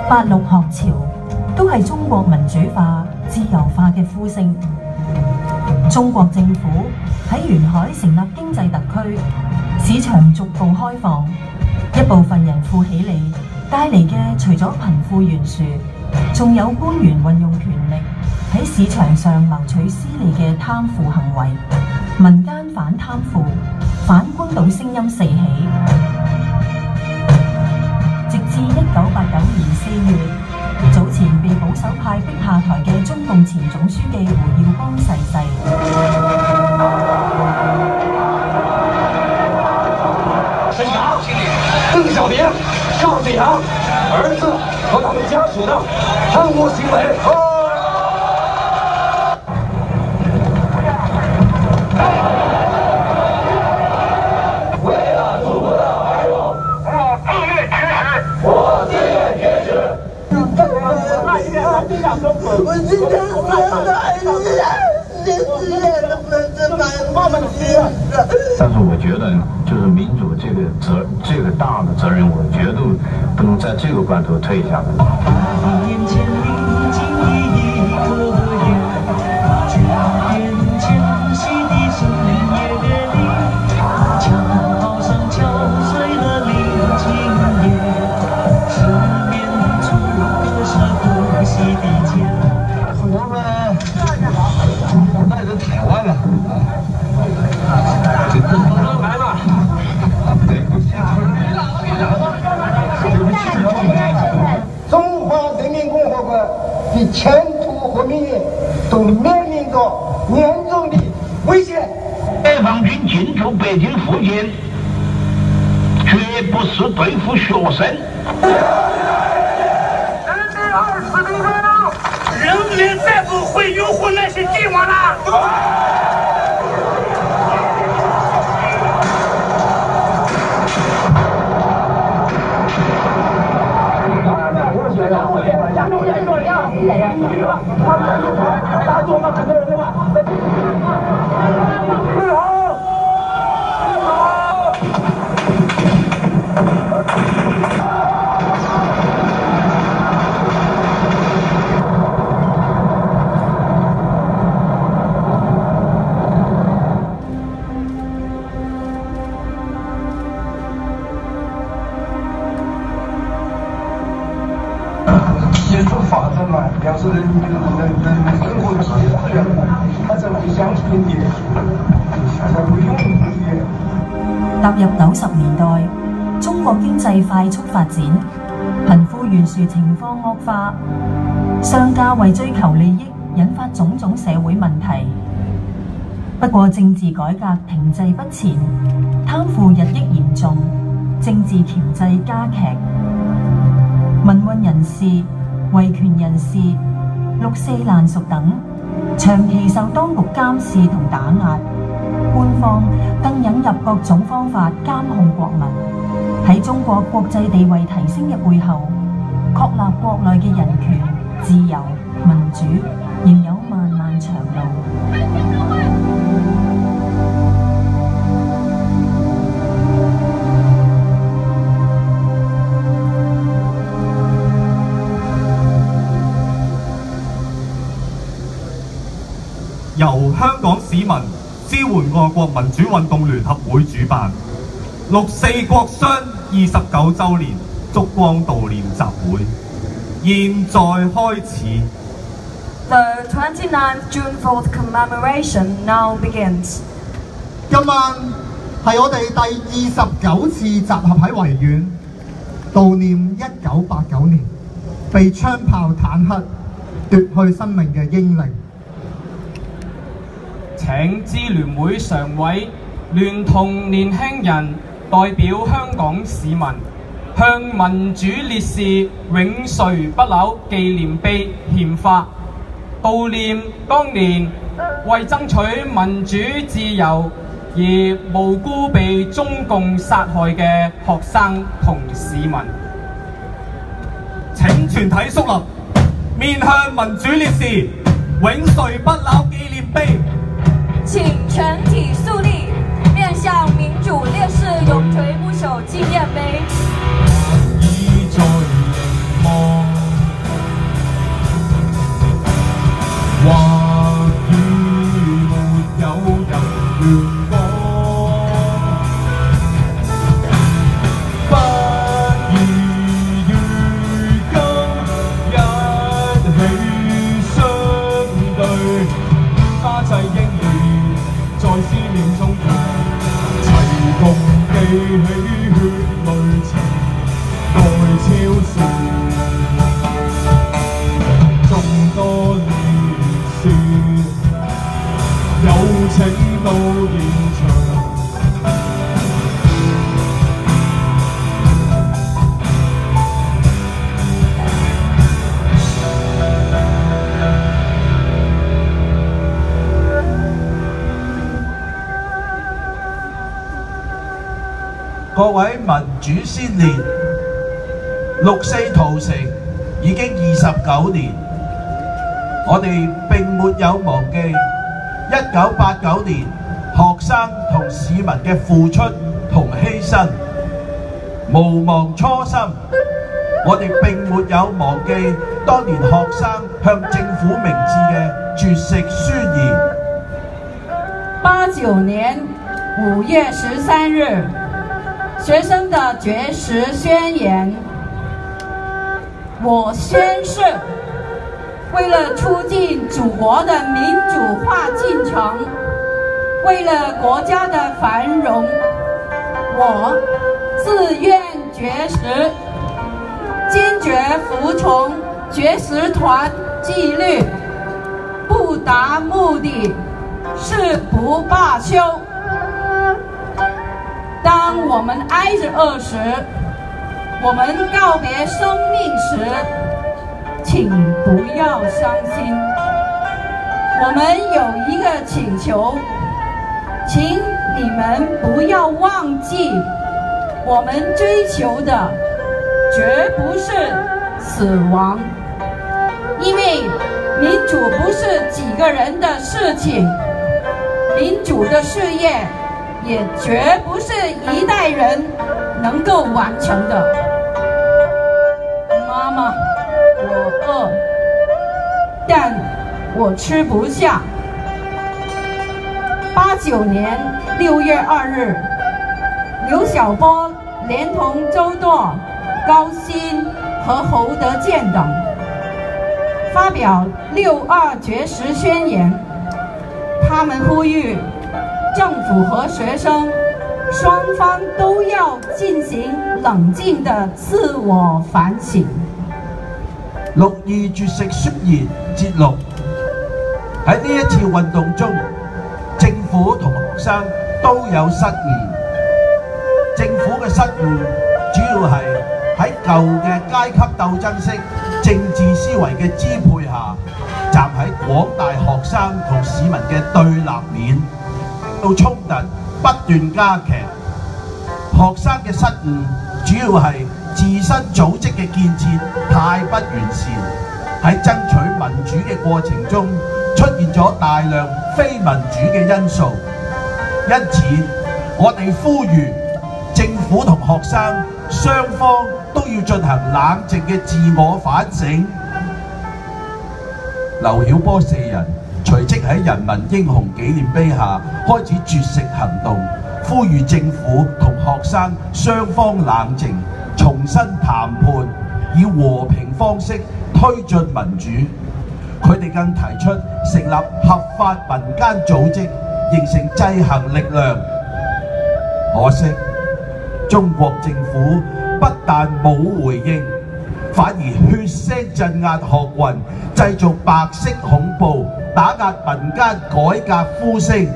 86學潮都係中國民主化、自由化嘅呼聲。中國政府喺沿海成立經濟特區，市場逐步開放，一部分人富起嚟，帶嚟嘅除咗貧富懸殊，仲有官員運用權力喺市場上謀取私利嘅貪腐行為，民間反貪腐、反官倒聲音四起。直至1989年4月，早前被保守派逼下台嘅中共前總書記胡耀邦逝世。 沈阳、邓小平、赵紫阳儿子和他们家属的贪污行为。为了祖国的繁荣，我自愿绝食。 我今天所有的孩子，连职业都不能挣满100%。 但是我觉得，就是民主这个大的责任，我绝对不能在这个关头退下来。 很多们带着台湾了来了。中华人民共和国的前途和命运都面临着严重的危险。 解放军进驻北京附近，绝不是对付学生。人民再不会拥护那些帝王了。 协助发展嘛，要是人生活质量，它才会相平的，才会永续。 踏入90年代，中國經濟快速發展，貧富懸殊情況惡化，商家為追求利益，引發種種社會問題。不過政治改革停滯不前，貪腐日益嚴重，政治調劑加劇，民運人士、維權人士、6四爛熟等長期受當局監視同打壓，官方更引入各種方法監控國民。喺中國國際地位提升嘅背後，確立國內嘅人權、自由、民主仍有漫漫長路。 由香港市民支援愛國民主運動聯合會主辦6四國殤29週年燭光悼念集會，現在開始。 The 29th June 4th commemoration now begins. 今晚係我哋第29次集合喺維園悼念1989年被槍炮坦克奪去生命嘅英靈。 請支聯會常委聯同年輕人代表香港市民向民主烈士永垂不朽紀念碑獻花，悼念當年為爭取民主自由而無辜被中共殺害嘅學生同市民。 請全體肅立，面向民主烈士永垂不朽紀念碑。 請全體肅立，面向民主烈士永垂不朽紀念碑。 已在凝望。 各位民主先烈，六四屠城已經29年，我哋並沒有忘記1989年學生同市民嘅付出同犧牲，無忘初心。我哋並沒有忘記當年學生向政府明致嘅絕食宣言。 89年5月13日，學生的絕食宣言，我宣誓，為了促進祖國的民主化進程，為了國家的繁榮，我自願絕食，堅決服從絕食團紀律，不達目的誓不罷休。當我們挨着餓時，我們告別生命時，請不要傷心。我們有一個請求，請你們不要忘記，我們追求的絕不是死亡，因為民主不是幾個人的事情，民主的事業也絕不是一代人能夠完成的。媽媽，我餓，但我吃不下。89年6月2日，劉曉波連同周舵、高鑫和侯德健等發表6·2絕食宣言，他們呼籲政府和學生雙方都要進行冷靜的自我反省。 6·2絕食宣言節錄，喺呢一次運動中，政府同學生都有失誤。政府嘅失誤主要係喺舊嘅階級鬥爭式政治思維嘅支配下，站喺廣大學生同市民嘅對立面，到衝突不斷加劇。學生嘅失誤主要係自身組織嘅建設太不完善，喺爭取民主嘅過程中出現咗大量非民主嘅因素。因此，我哋呼籲政府同學生雙方都要進行冷靜嘅自我反省。劉曉波4人隨即喺人民英雄紀念碑下開始絕食行動，呼籲政府同學生雙方冷靜，重新談判，以和平方式推進民主。佢哋更提出成立合法民間組織，形成制衡力量。可惜，中國政府不但冇回應，反而血腥鎮壓學運，製造白色恐怖，打壓民間改革呼聲。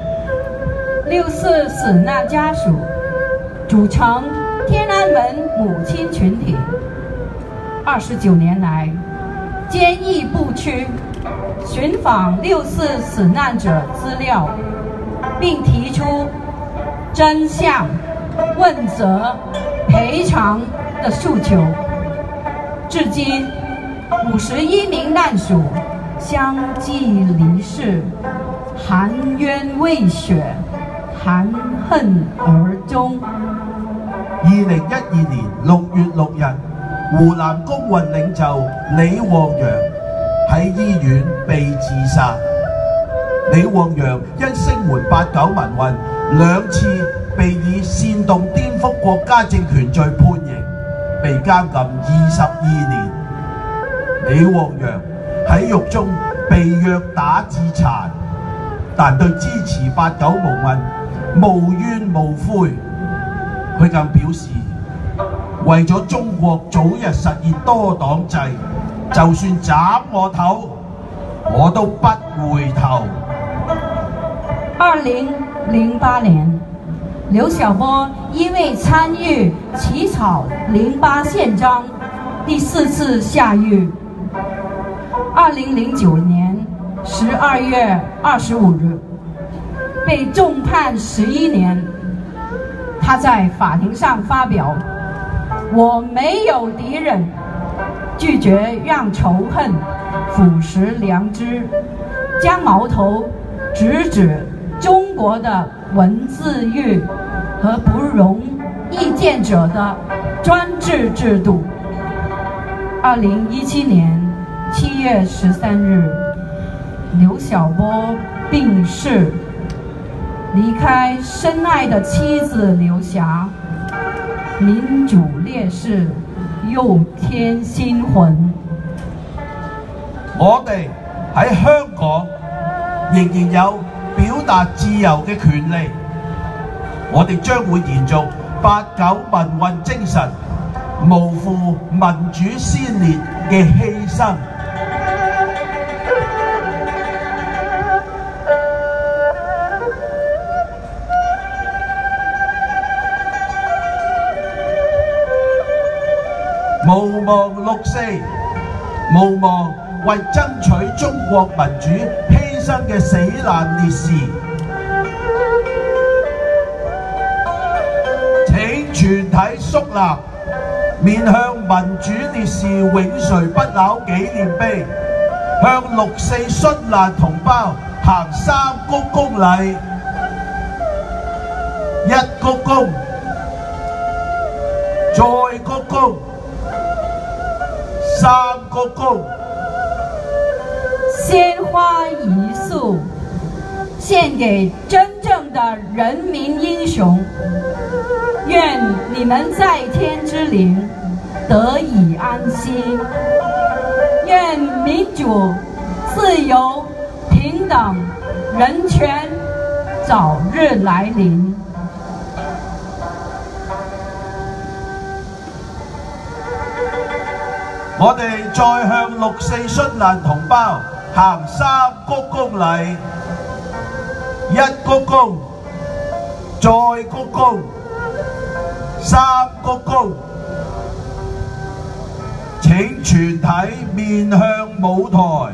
6·4死難家屬組成天安門母親群體，29年來堅毅不屈，尋訪6·4死難者資料，並提出真相、問責、賠償的訴求。至今51名難屬相繼離世，含冤未雪，含恨而終。 2012年6月6日，湖南工運領袖李旺陽喺醫院被自殺。李旺陽因聲援89民運2次被以煽動顛覆國家政權罪判刑，被監禁22年。李旺陽喺獄中被虐打致殘，但對支持89民運無怨無悔。佢更表示，為咗中國早日實現多黨制，就算斬我頭，我都不回頭。 2008年，劉曉波因為參與起草08憲章第4次下獄。2009年12月25日，被重判11年。 他在法庭上发表：“我没有敌人，拒绝让仇恨腐蚀良知，将矛头直指中国的文字狱和不容意见者的专制制度。”2017年7月13日，刘晓波病逝，离开深爱的妻子刘霞，民主烈士又添新魂。 我哋喺香港仍然有表達自由嘅權利，我哋將會延續89民運精神，無負民主先烈嘅犧牲。無忘六四，無忘為爭取中國民主犧牲嘅死難烈士。請全體肅立，面向民主烈士永垂不朽紀念碑，向六四殉難同胞行3鞠躬禮。1鞠躬，再鞠躬，3鞠躬。 鲜花一束，献给真正的人民英雄。愿你们在天之灵得以安息。愿民主、自由、平等、人权早日来临。 我哋再向六四殉難同胞行3鞠躬禮，1鞠躬，再鞠躬，3鞠躬。請全體面向舞台。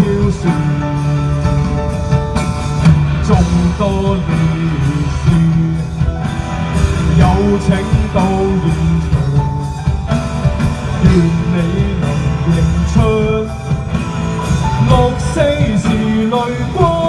挑選，眾多烈士有請到現場，願你能認出6·4時淚光。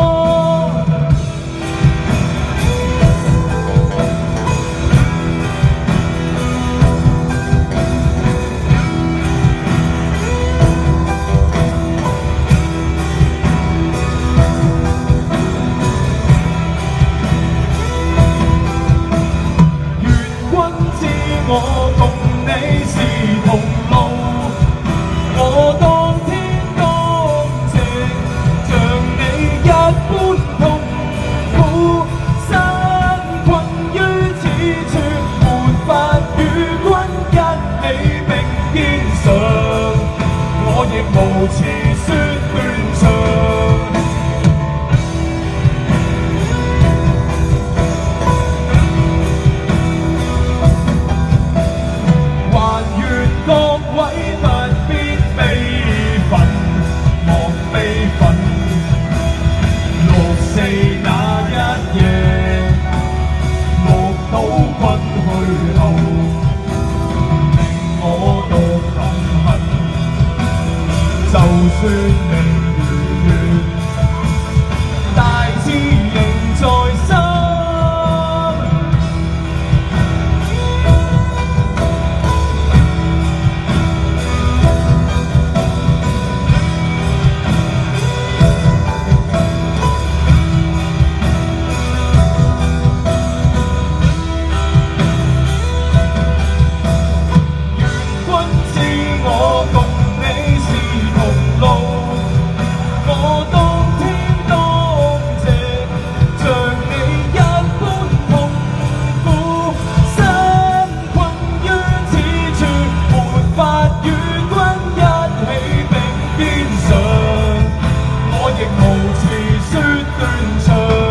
我共你是同路，我當天當值，像你一般痛苦，身困於此處，沒法與君一起並肩上，我亦無詞說斷腸。各位不必悲憤，莫悲憤。6·4那一夜，目睹君去後，令我獨含恨。就算命如願，大志仍在心。我共你是同路，我當天當值，像你一般痛苦，身困於此處，沒法與君一起並肩上，我亦無詞說斷腸。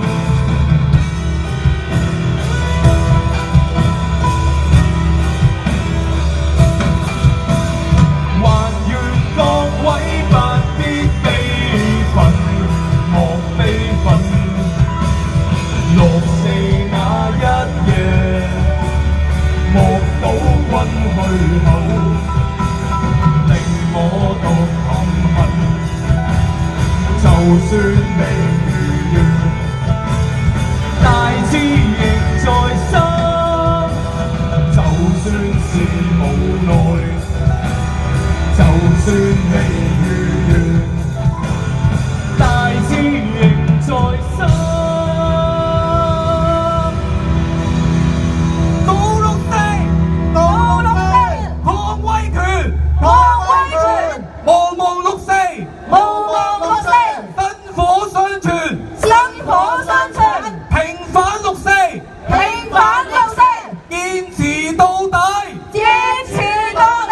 各位不必悲憤，莫悲憤。6·4那一夜，目睹君去後，令我獨含恨。就算命如願，大志仍在心。就算是無奈。就算未如願，大志仍在心。到6·4，到6·4，抗威權，抗威權，無望6·4，無望6·4，薪火相傳，薪火相傳，平反6·4，平反6·4，堅持到底，堅持到底。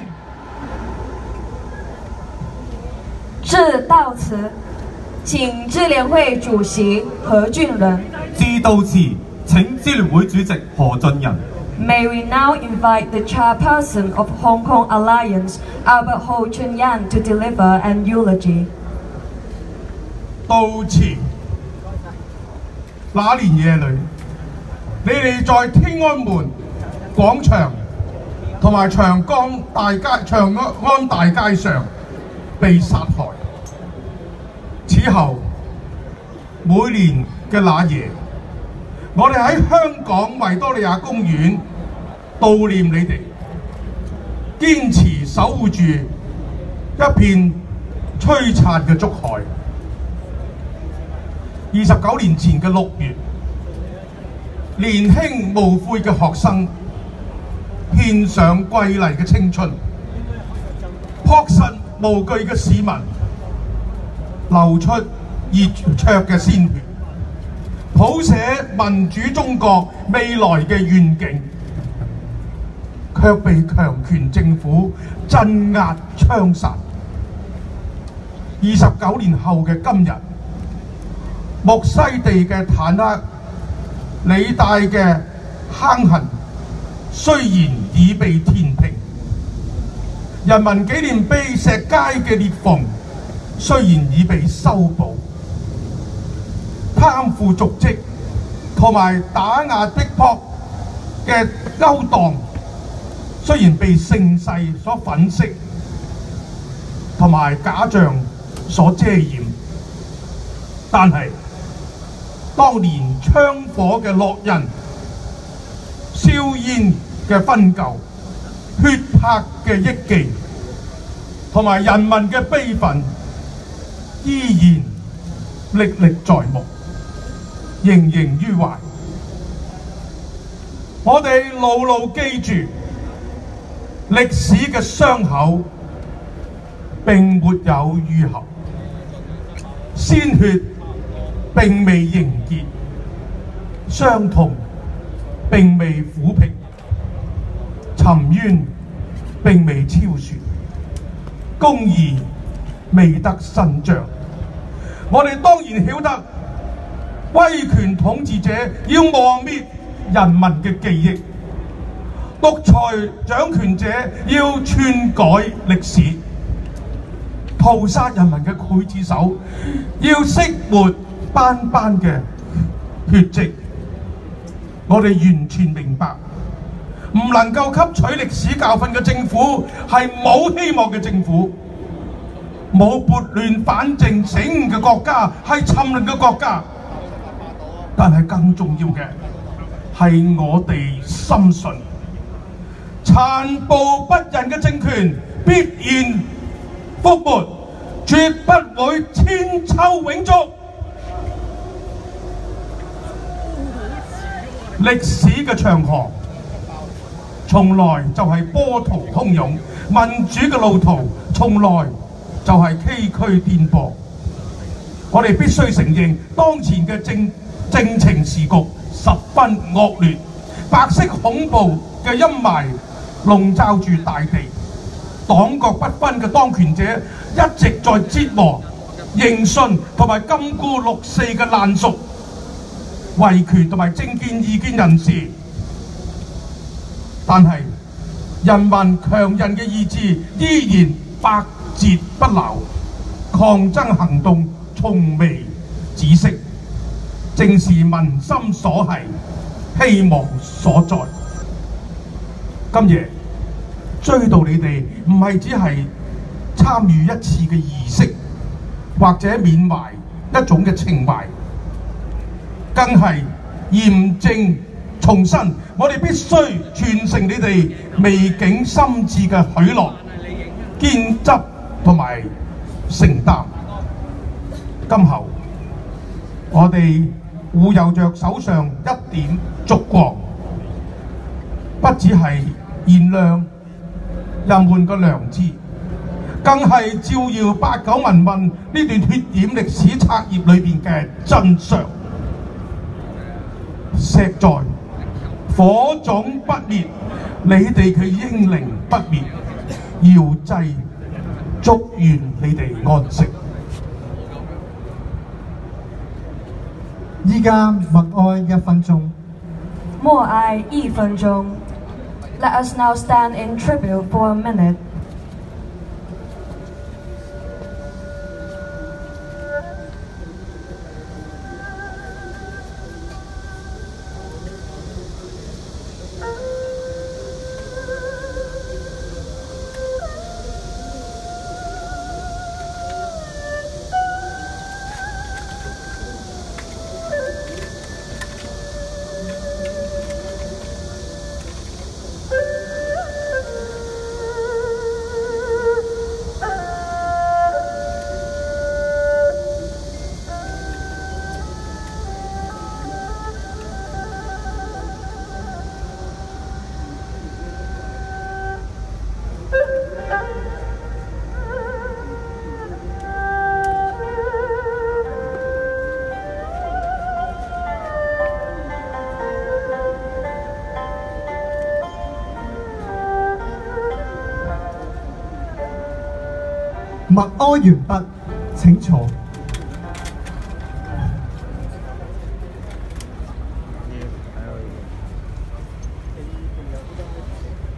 致悼詞，請支聯會主席何俊仁。 致悼詞，請支聯會主席何俊仁。 May we now invite the chairperson of Hong Kong Alliance, Albert Ho Chun Yan, to deliver an eulogy. 悼詞，那年夜裏，你哋在天安門廣場同埋長安大街上被殺害。此後每年嘅那夜，我哋喺香港維多利亞公園悼念你哋，堅持守護住一片璀璨嘅燭海。29年前嘅6月，年輕無悔嘅學生獻上瑰麗嘅青春，樸實無懼嘅市民流出熱灼嘅鮮血，譜寫民主中國未來嘅願景，卻被強權政府鎮壓槍殺。29年後嘅今日，木西地嘅坦克，理大嘅坑痕，雖然已被填平，人民紀念碑石階嘅裂縫雖然已被修補，貪腐瀆職同埋打壓逼迫嘅勾當，雖然被盛世所粉飾同埋假象所遮掩，但係當年槍火嘅烙印、硝煙嘅昏舊、血泊嘅憶記同埋人民嘅悲憤，依然歷歷在目，縈縈於懷。我哋牢牢記住歷史嘅傷口並沒有愈合，鮮血並未凝結，傷痛並未撫平，沉冤並未昭雪，公義未得伸張。我哋當然曉得威權統治者要磨滅人民嘅記憶，獨裁掌權者要篡改歷史，屠殺人民嘅劊子手要熄沒斑斑嘅血跡。我哋完全明白，唔能夠吸取歷史教訓嘅政府係冇希望嘅政府，冇撥亂反正醒悟嘅國家係沉淪嘅國家。但係更重要嘅係我哋深信，殘暴不仁嘅政權必然覆沒，絕不會千秋永續。歷史嘅長河從來就係波濤洶湧，民主嘅路途從來就係崎嶇顛簸。我哋必須承認，當前嘅政情時局十分惡劣，白色恐怖嘅陰霾籠罩住大地，黨國不分嘅當權者一直在折磨、刑訊同埋禁錮六四嘅爛熟、維權同埋政見異見人士。但係人民強韌嘅意志依然百折不撓，抗爭行動從未止息，正是民心所繫，希望所在。今夜追悼你哋唔係只係參與一次嘅儀式，或者緬懷一種嘅情懷，更係嚴正重申，我哋必須傳承你哋未竟心志嘅許諾、堅執同埋承擔。今後我哋護佑着手上一點燭光，不只係燃亮人們嘅良知，更係照耀89民運呢段血染歷史冊頁裏邊嘅真相。石在火種不滅，你哋嘅英靈不滅，遙祭祝願你哋安息。 依家默哀1分鐘。 默哀1分鐘。Let us now stand in tribute for a minute. 默哀完畢，請坐。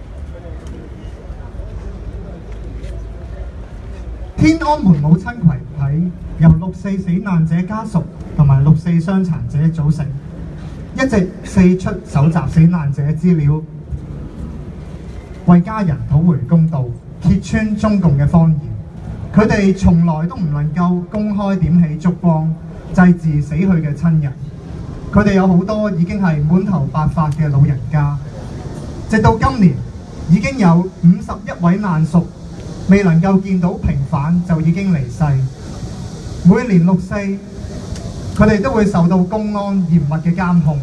天安門母親旗委由6四死難者家屬同埋6四傷殘者組成，一直四出搜集死難者資料，為家人討回公道，揭穿中共嘅謊言。佢哋從來都唔能夠公開點起燭光，祭祀死去嘅親人。佢哋有好多已經係滿頭白髮嘅老人家，直到今年已經有51位難屬未能夠見到平反就已經離世。每年6四，佢哋都會受到公安嚴密嘅監控。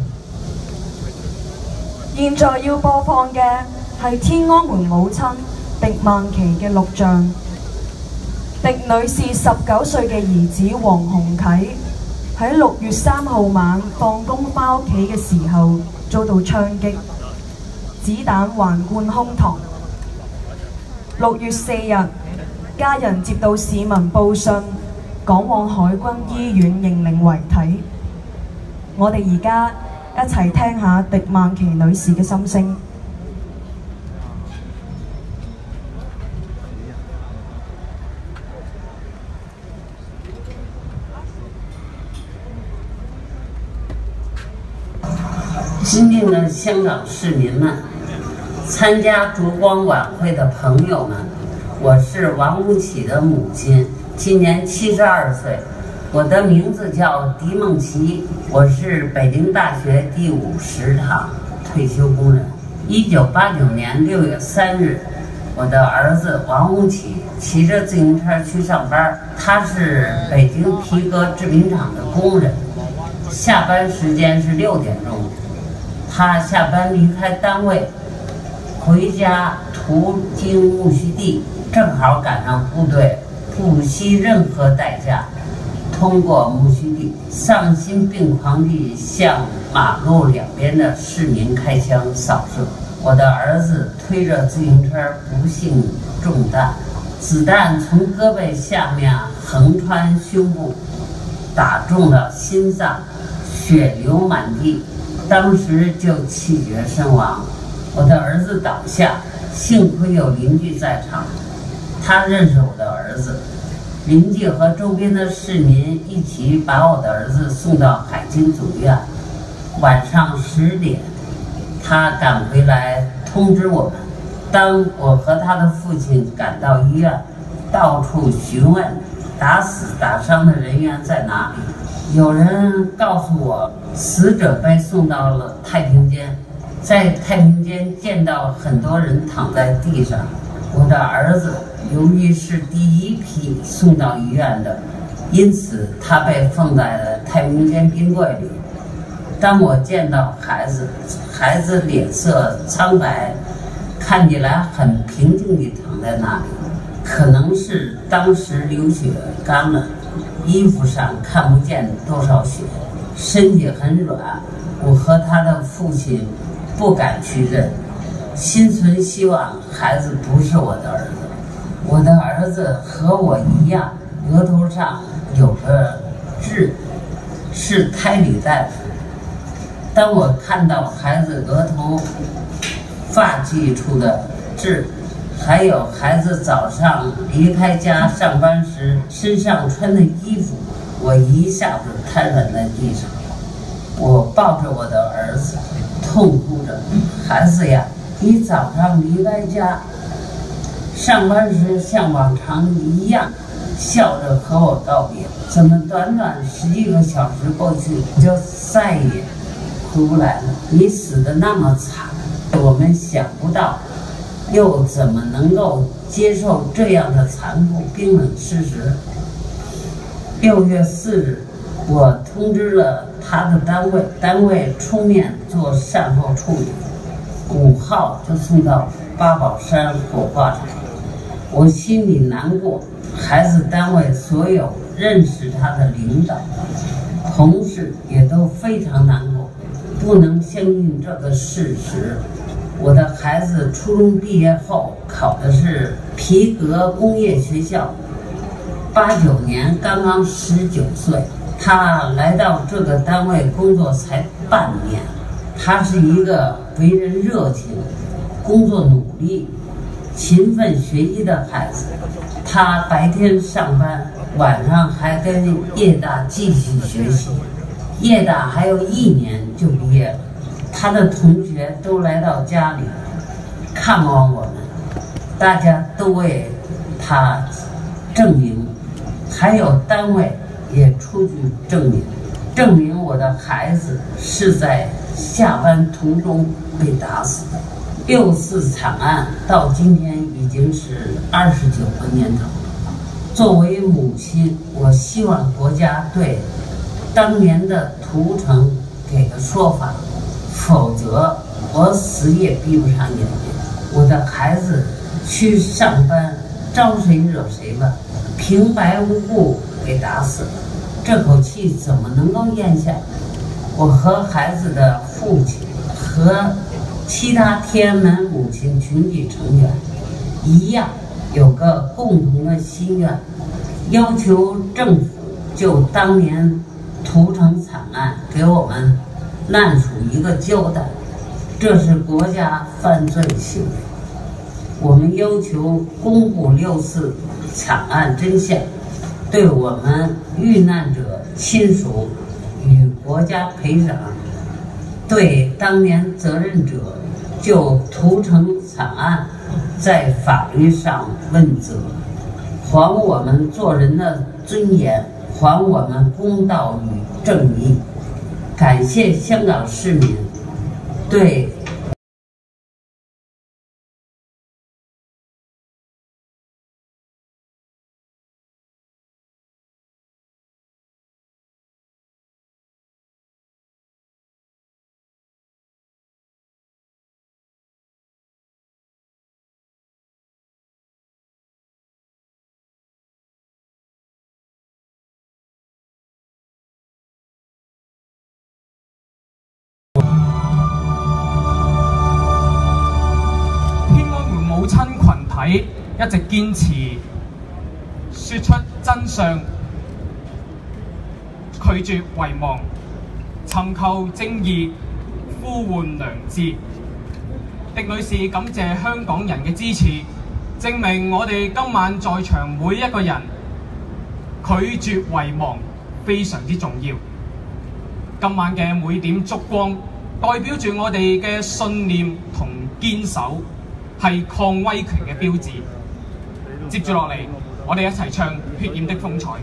現在要播放嘅係天安門母親狄曼琪嘅錄像。狄女士19歲嘅兒子黃鴻啟喺6月3號晚放工返屋企嘅時候遭到槍擊，子彈橫貫胸膛。6月4日，家人接到市民報信，趕往海軍醫院認領遺體。我哋而家一齊聽下狄曼琪女士嘅心聲。 尊敬的香港市民们，参加烛光晚会的朋友们，我是王吴启的母亲，今年72岁，我的名字叫狄梦琪，我是北京大学第50堂退休工人。1989年6月3日，我的儿子王吴启骑着自行车去上班，他是北京皮革制品厂的工人，下班时间是6点钟。他下班离开单位，回家途经木樨地，正好赶上部队不惜任何代价通过木樨地，丧心病狂地向马路两边的市民开枪扫射。我的儿子推着自行车不幸中弹，子弹从胳膊下面横穿胸部，打中了心脏，血流满地。当时就气绝身亡。我的儿子倒下，幸亏有邻居在场，他认识我的儿子，邻居和周边的市民一起把我的儿子送到海军总院。晚上10点，他赶回来通知我们。当我和他的父亲赶到医院，到处询问打死打伤的人员在哪里。有人告诉我，死者被送到了太平间，在太平间见到很多人躺在地上。我的儿子由于是第一批送到医院的，因此他被放在了太平间冰柜里。当我见到孩子，孩子脸色苍白，看起来很平静地躺在那里，可能是当时流血干了，衣服上看不见多少血，身体很软。我和他的父亲不敢去认，心存希望孩子不是我的儿子。我的儿子和我一样，额头上有个痣，是胎里带的。当我看到孩子额头发际处的痣，还有孩子早上离开家上班时身上穿的衣服，我一下子瘫软在地上。我抱着我的儿子，痛哭着：“孩子呀，你早上离开家上班时像往常一样笑着和我告别，怎么短短10几个小时过去，你就再也回不来了？你死得那么惨，我们想不到，又怎么能够接受这样的残酷冰冷事实？”6月4日，我通知了他的单位出面做善后处理，5号就送到八宝山火化场。我心里难过，孩子单位所有认识他的领导、同事也都非常难过，不能相信这个事实。我的孩子初中毕业后考的是皮革工业学校，89年刚刚19岁。他来到这个单位工作才半年。他是一个为人热情、工作努力、勤奋学习的孩子。他白天上班， 晚上还跟叶大继续学习。叶大还有1年就毕业了，他的同学都来到家里看望我们，大家都为他证明，还有单位也出具证明我的孩子是在下班途中被打死的。6次惨案到今天已经是29个年头。作为母亲，我希望国家对当年的屠城给个说法，否则我死也闭不上眼睛。我的孩子去上班，招谁惹谁了？平白无故给打死了，这口气怎么能够咽下？我和孩子的父亲和其他天安门母亲群体成员一样，有个共同的心愿，要求政府就当年屠城惨案给我们难属一个交代，这是国家犯罪行为。我们要求公布6次惨案真相，对我们遇难者亲属与国家赔偿，对当年责任者就屠城惨案在法律上问责，还我们做人的尊严，还我们公道与正义。感谢香港市民对母親群體一直堅持說出真相，拒絕遺忘，尋求正義，呼喚良知。狄女士感謝香港人嘅支持，證明我哋今晚在場每一個人拒絕遺忘非常之重要。今晚嘅每點燭光代表住我哋嘅信念同堅守，係抗威權嘅標誌。接住落嚟，我哋一齊唱《血染的風采》。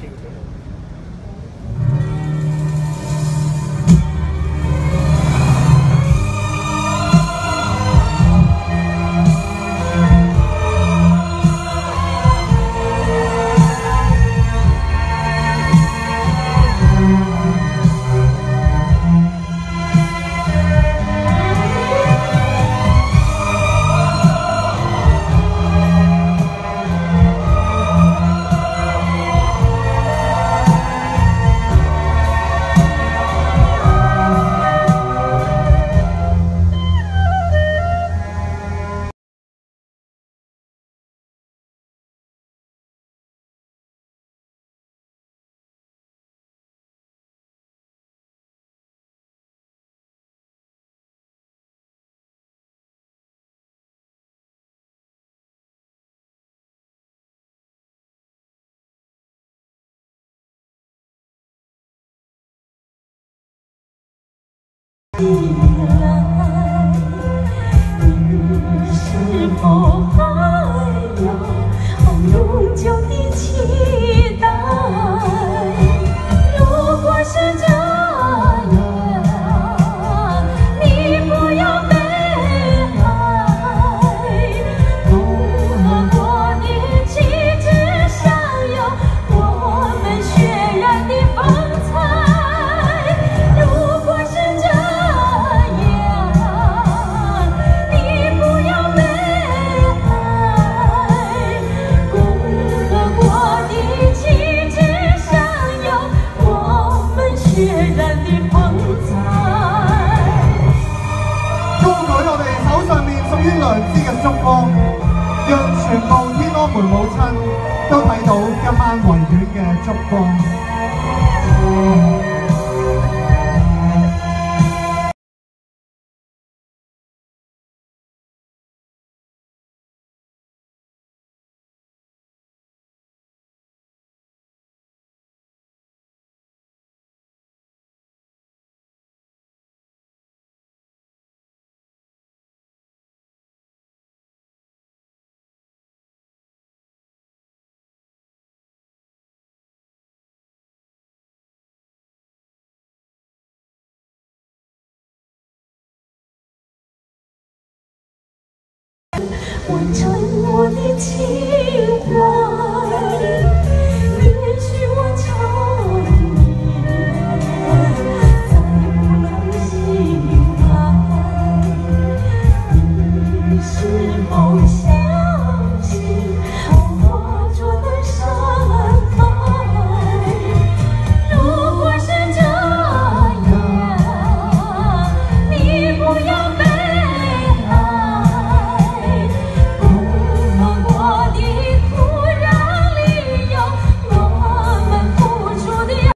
是否还有永久的期待？如果是这样，你不要悲哀。共和国的旗帜上有我们血染的风采。如果是这良知嘅燭光，讓全部天安門母親都睇到今晚維園嘅燭光。 我沉默的情怀，也许我长夜再不能醒来，你是否相信我化作的山海？如果是这样，你不要悲哀，不能过的土壤里有我们付出的爱。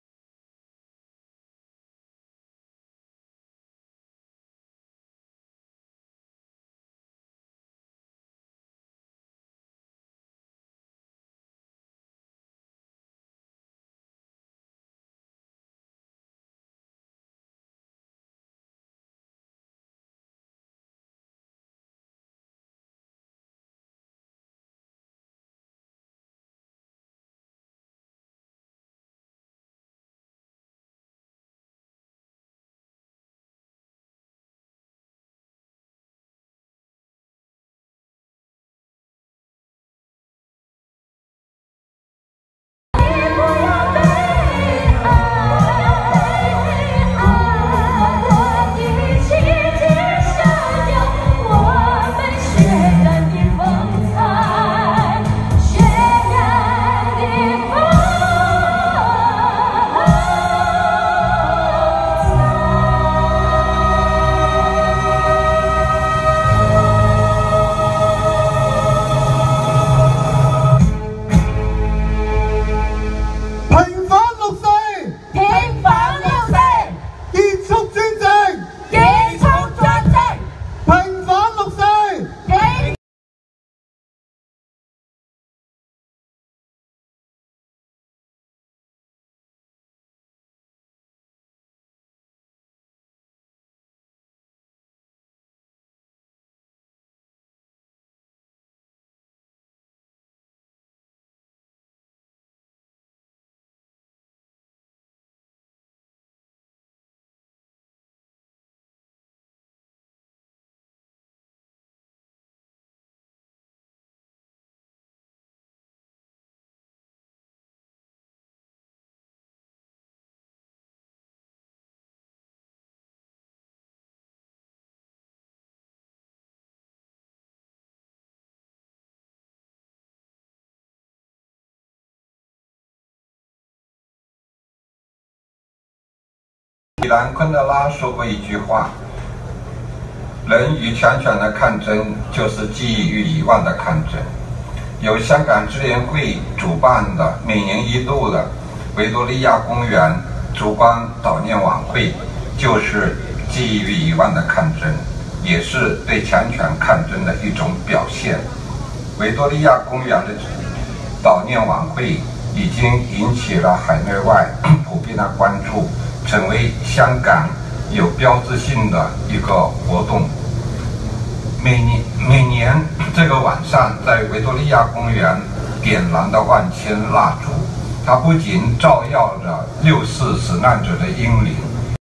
米兰昆德拉说过一句话：“人与拳拳的抗争，就是记忆与遗忘的抗争。”由香港支联会主办的每年一度的维多利亚公园烛光悼念晚会，就是记忆与遗忘的抗争，也是对拳拳抗争的一种表现。维多利亚公园的悼念晚会已经引起了海内外普遍的关注，成为香港有标志性的一个活动。每年这个晚上，在维多利亚公园点燃的万千蜡烛，它不仅照耀着6·4死难者的英灵，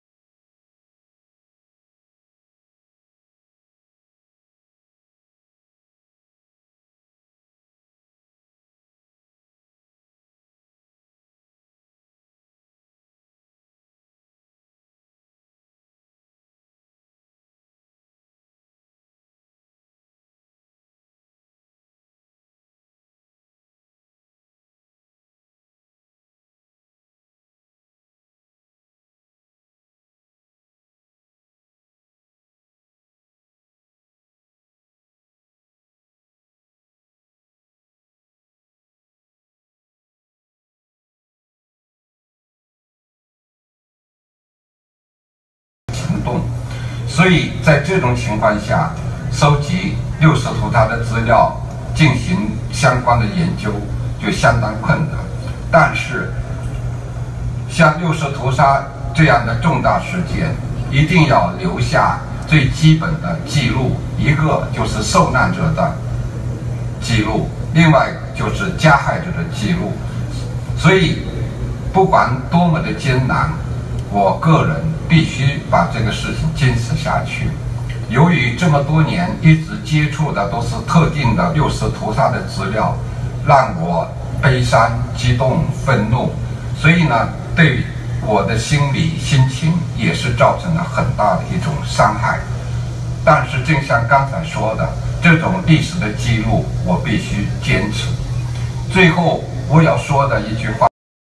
所以在这种情况下，收集六世图他的资料，进行相关的研究就相当困难。但是，像六世屠杀这样的重大事件，一定要留下最基本的记录，一个就是受难者的记录，另外就是加害者的记录。所以，不管多么的艰难，我个人必须把这个事情坚持下去。 由于这么多年一直接触的都是特定的六四屠杀的资料，让我悲伤、激动、愤怒，所以呢，对我的心情也是造成了很大的一种伤害。但是正像刚才说的，这种历史的记录我必须坚持。最后我要说的一句话。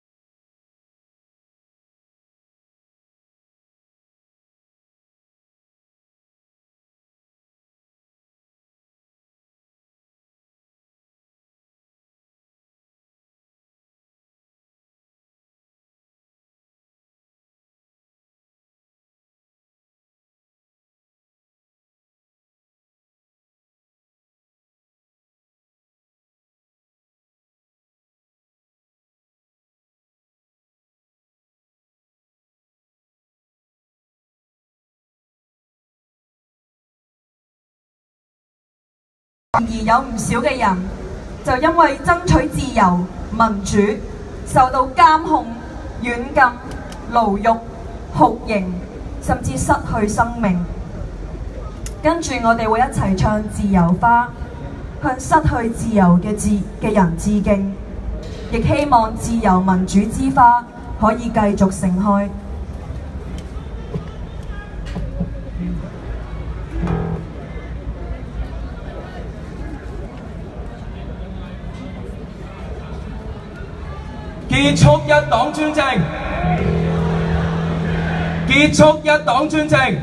而有唔少嘅人就因為爭取自由民主，受到監控、軟禁、牢獄、酷刑，甚至失去生命。跟住我哋會一齊唱《自由花》，向失去自由嘅人致敬，亦希望自由民主之花可以繼續盛開。 結束一黨專政，結束一黨專政。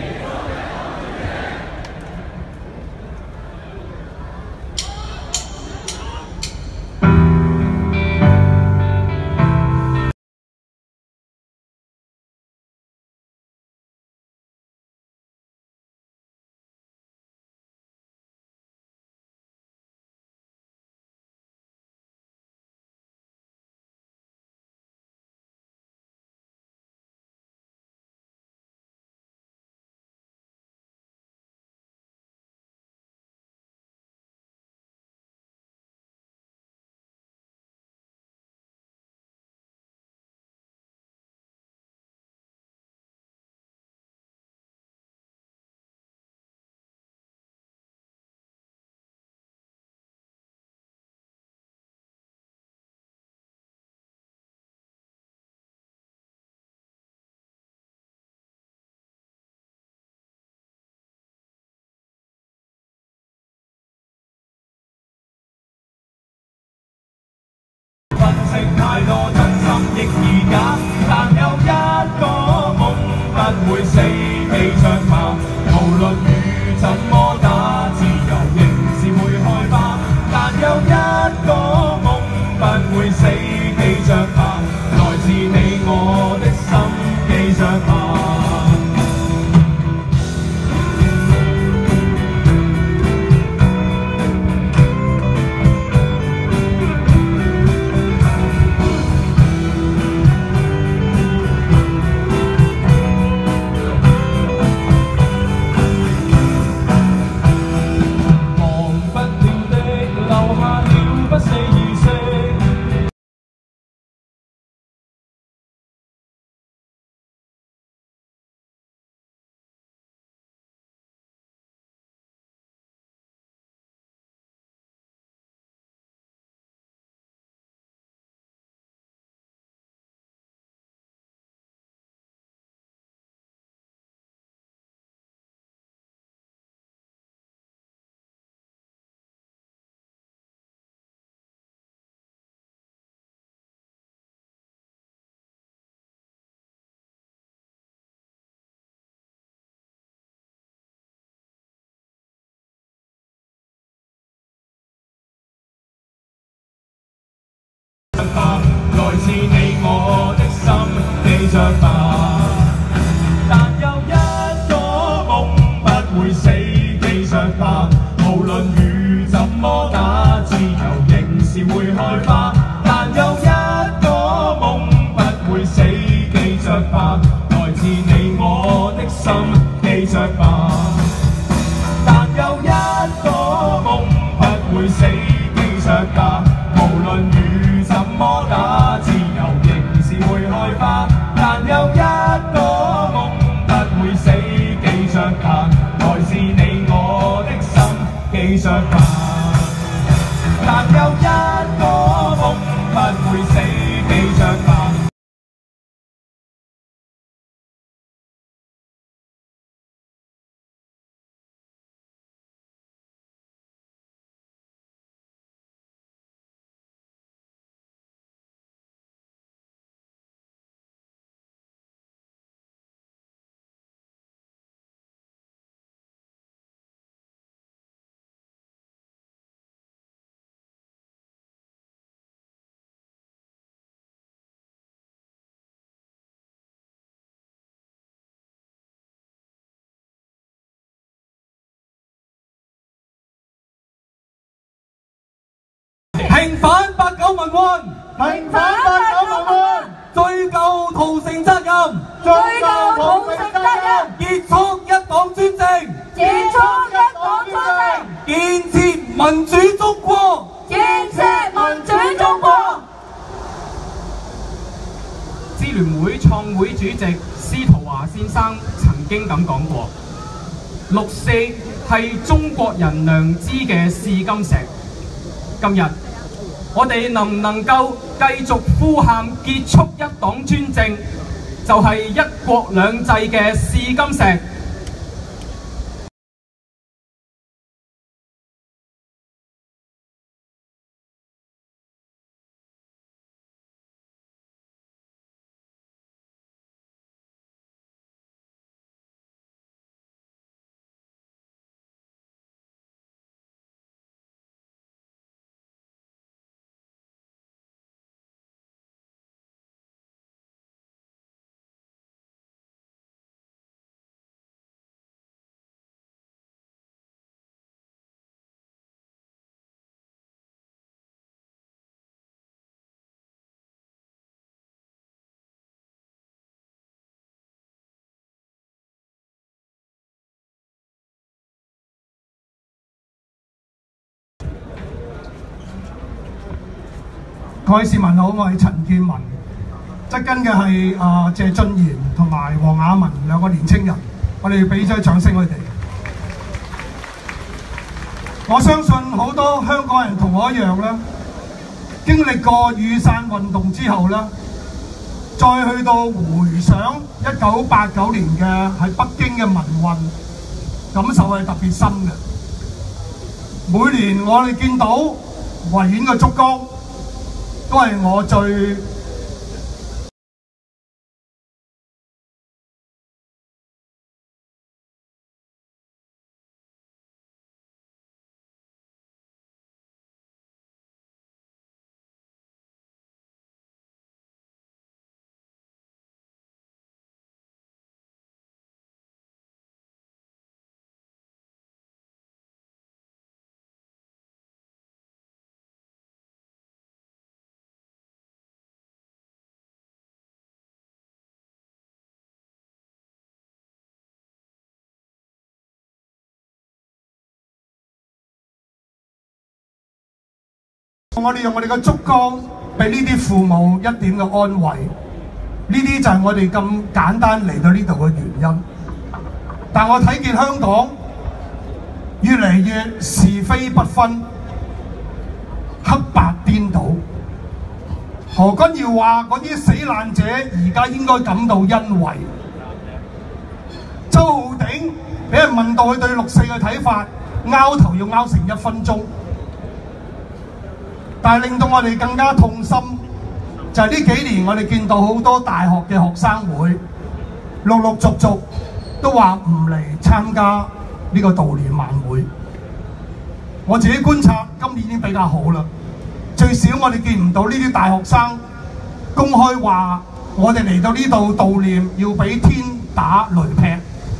太多真心亦易假，但有一個夢不會死記着吧。無論雨怎麼打，自由仍是會開花。但有一個夢不會死記着吧，來自你我的心記着吧。來自你我的心記着吧，但有一個夢不會死記着吧，無論雨怎麼打，自由仍是會開花。但有一個夢不會死記着吧，來自你我的心記着吧，但有一個夢不會死記着吧，無論雨怎麼打，自由仍是會開花。但有平反89民運， 平反89民運， 追究屠城責任， 追究屠城責任， 結束一黨專政， 結束一黨專政， 建設民主中國， 建設民主中國。 支聯會創會主席司徒華先生曾經咁講過：六四係中國人良知嘅試金石。今日我哋能唔能夠繼續呼喊結束一黨專政，就係一國兩制嘅試金石。 各位市民好，我係陳建文，側跟嘅係謝俊賢同埋黃雅文兩個年青人，我哋俾咗掌聲佢哋。我相信好多香港人同我一樣啦，經歷過雨傘運動之後啦，再去到回想1989年嘅喺北京嘅民運，感受係特別深嘅。每年我哋見到維園嘅燭光，都係我最我哋用我哋嘅燭光俾呢啲父母一點嘅安慰，呢啲就係我哋咁簡單嚟到呢度嘅原因。但我睇見香港越嚟越是非不分、黑白顛倒。何君堯話嗰啲死難者而家應該感到欣慰。周浩鼎俾人問到佢對六四嘅睇法，拗頭要拗成1分鐘。但係令到我哋更加痛心，就係呢幾年我哋見到好多大學嘅學生會，陸陸續續都話唔嚟參加呢個悼念晚會。我自己觀察今年已經比較好啦，最少我哋見唔到呢啲大學生公開話我哋嚟到呢度悼念要俾天打雷劈，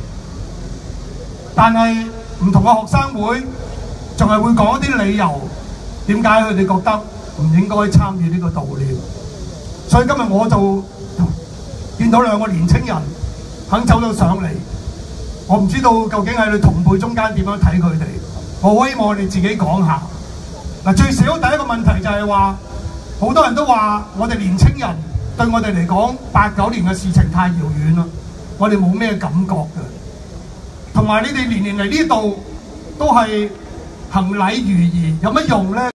但係唔同嘅學生會仲係會講一啲理由。點解佢哋覺得唔應該參與呢個悼念？所以今日我就見到兩個年青人肯走到上嚟，我唔知道究竟喺你同輩中間點樣睇佢哋。我希望我哋自己講下。嗱，最少第一個問題就係話，好多人都話我哋年青人對我哋嚟講89年嘅事情太遙遠啦，我哋冇咩感覺嘅。同埋你哋年年嚟呢度都係行禮如儀，有乜用咧？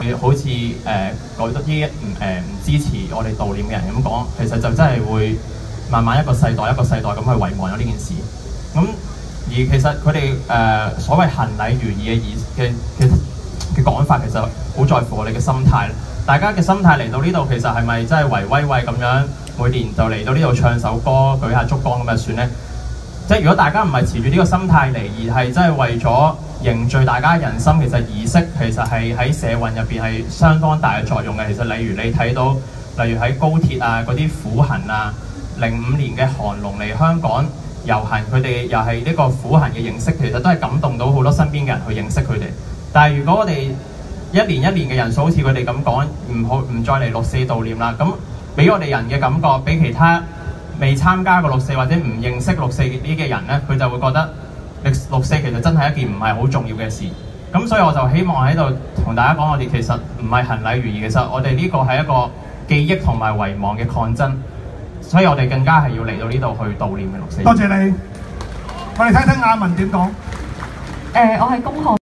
好似嗰啲唔支持我哋悼念嘅人咁講，其實就真係會慢慢一個世代一個世代咁去遺忘咗呢件事。咁而其實佢哋所謂行禮如儀嘅講法，其實好在乎我哋嘅心態。大家嘅心態嚟到呢度，其實係咪真係為威咁樣每年就嚟到呢度唱首歌、舉下燭光咁就算呢？即係如果大家唔係持住呢個心態嚟，而係真係為咗凝聚大家人心，其實儀式其實係喺社運入邊係相當大嘅作用嘅。其實例如你睇到，例如喺高鐵啊嗰啲苦行啊，05年嘅韓龍嚟香港遊行，佢哋又係呢個苦行嘅形式，其實都係感動到好多身邊嘅人去認識佢哋。但係如果我哋一年一年嘅人數好似佢哋咁講，唔再嚟6·4悼念啦，咁俾我哋人嘅感覺，俾其他未參加過6·4或者唔認識6·4呢嘅人呢，佢就會覺得6·4其實真係一件唔係好重要嘅事。咁所以我就希望喺度同大家講，我哋其實唔係行禮如儀，其實我哋呢個係一個記憶同埋遺忘嘅抗爭，所以我哋更加係要嚟到呢度去悼念嘅6·4。 多謝你，我哋睇睇亞文點講。 我係公學。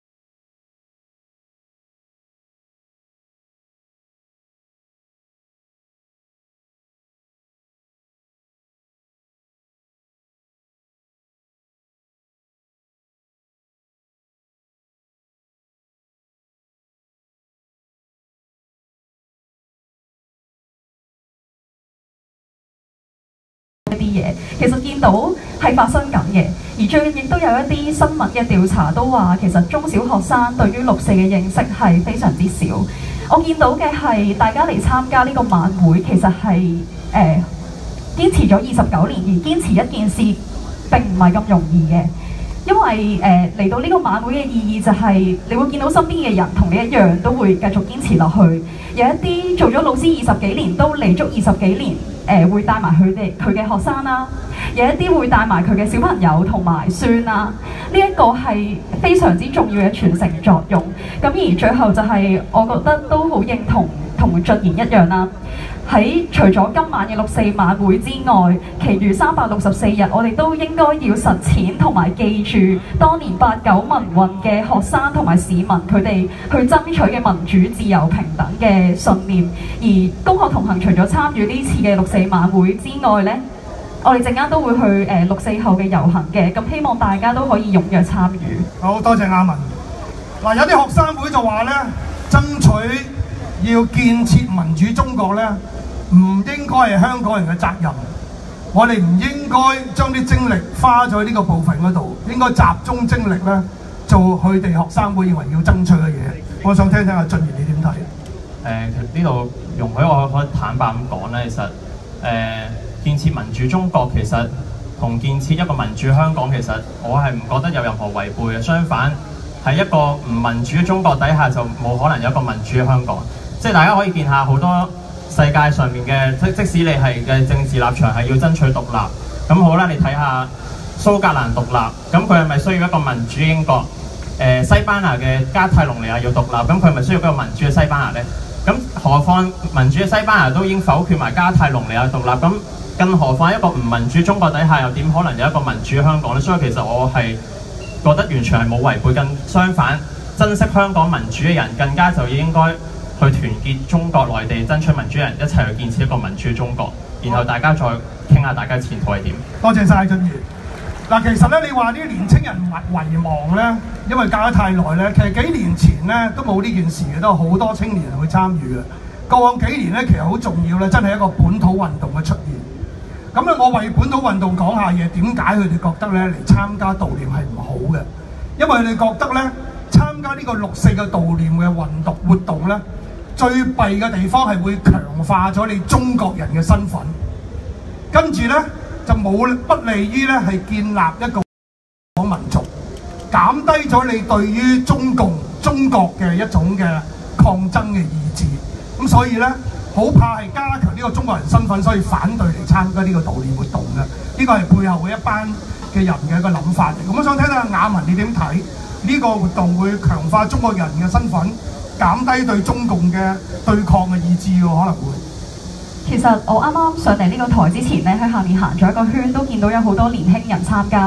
啲嘢，其實見到係發生緊嘅，而最近亦都有一啲新聞嘅調查都話，其實中小學生對於6·4嘅認識係非常之少。我見到嘅係大家嚟參加呢個晚會，其實係堅持咗29年，而堅持一件事並唔係咁容易嘅。因為嚟到呢個晚會嘅意義就係你會見到身邊嘅人同你一樣都會繼續堅持落去。有一啲做咗老師20幾年都嚟足20幾年，會帶埋佢嘅學生啦，有一啲會帶埋佢嘅小朋友同埋孫啦。呢一個係非常之重要嘅傳承作用。咁而最後就係我覺得都好認同俊賢一樣啦。喺除咗今晚嘅6·4晚會之外，其餘364日，我哋都應該要實踐同埋記住當年89民運嘅學生同埋市民佢哋去爭取嘅民主、自由、平等嘅信念。而公學同行除咗參與呢次嘅6·4晚會之外呢，我哋陣間都會去6·4後嘅遊行嘅，咁希望大家都可以踴躍參與。 好多謝亞文。嗱，有啲學生會就話呢，爭取要建設民主中國呢，唔應該係香港人嘅責任，我哋唔應該將啲精力花咗喺呢個部分嗰度，應該集中精力咧做佢哋學生會認為要爭取嘅嘢。我想聽聽阿俊賢你點睇？ 呢度容許我可以坦白咁講咧，其實建設民主中國其實同建設一個民主香港，其實我係唔覺得有任何違背嘅。相反，喺一個唔民主嘅中國底下，就冇可能有一個民主嘅香港。即係大家可以見下好多世界上面嘅，即使你係嘅政治立場係要爭取獨立，咁好啦，你睇下蘇格蘭獨立，咁佢係咪需要一個民主英國？西班牙嘅加泰隆尼亞要獨立，咁佢係咪需要一個民主嘅西班牙呢？咁何況民主嘅西班牙都已經否決埋加泰隆尼亞獨立，咁更何況一個唔民主中國底下又點可能有一個民主香港呢？所以其實我係覺得完全係冇違背，更相反，珍惜香港民主嘅人更加就應該去團結中國內地爭取民主人一齊去建設一個民主中國，然後大家再傾下大家前途係點。 多謝晒俊賢。嗱，其實咧，你話啲年青人遺忘咧，因為隔得太耐咧，其實幾年前咧都冇呢件事嘅，都有好多青年人去參與嘅。過往幾年咧，其實好重要咧，真係一個本土運動嘅出現。咁咧，我為本土運動講下嘢，點解佢哋覺得咧嚟參加悼念係唔好嘅？因為佢哋覺得咧，參加呢個6·4嘅悼念嘅運動活動咧，最弊嘅地方係會強化咗你中國人嘅身份，跟住咧就不利於咧係建立一個民族，減低咗你對於中國嘅一種嘅抗爭嘅意志。咁所以咧，好怕係加強呢個中國人身份，所以反對嚟參加呢個悼念活動嘅。呢個係背後嘅一班嘅人嘅一個諗法嚟。咁我想聽下亞文你點睇？呢個活動會強化中國人嘅身份，減低對中共嘅對抗嘅意志喎，可能會。 其實我啱啱上嚟呢個台之前咧，喺下面行咗一個圈，都見到有好多年輕人參加。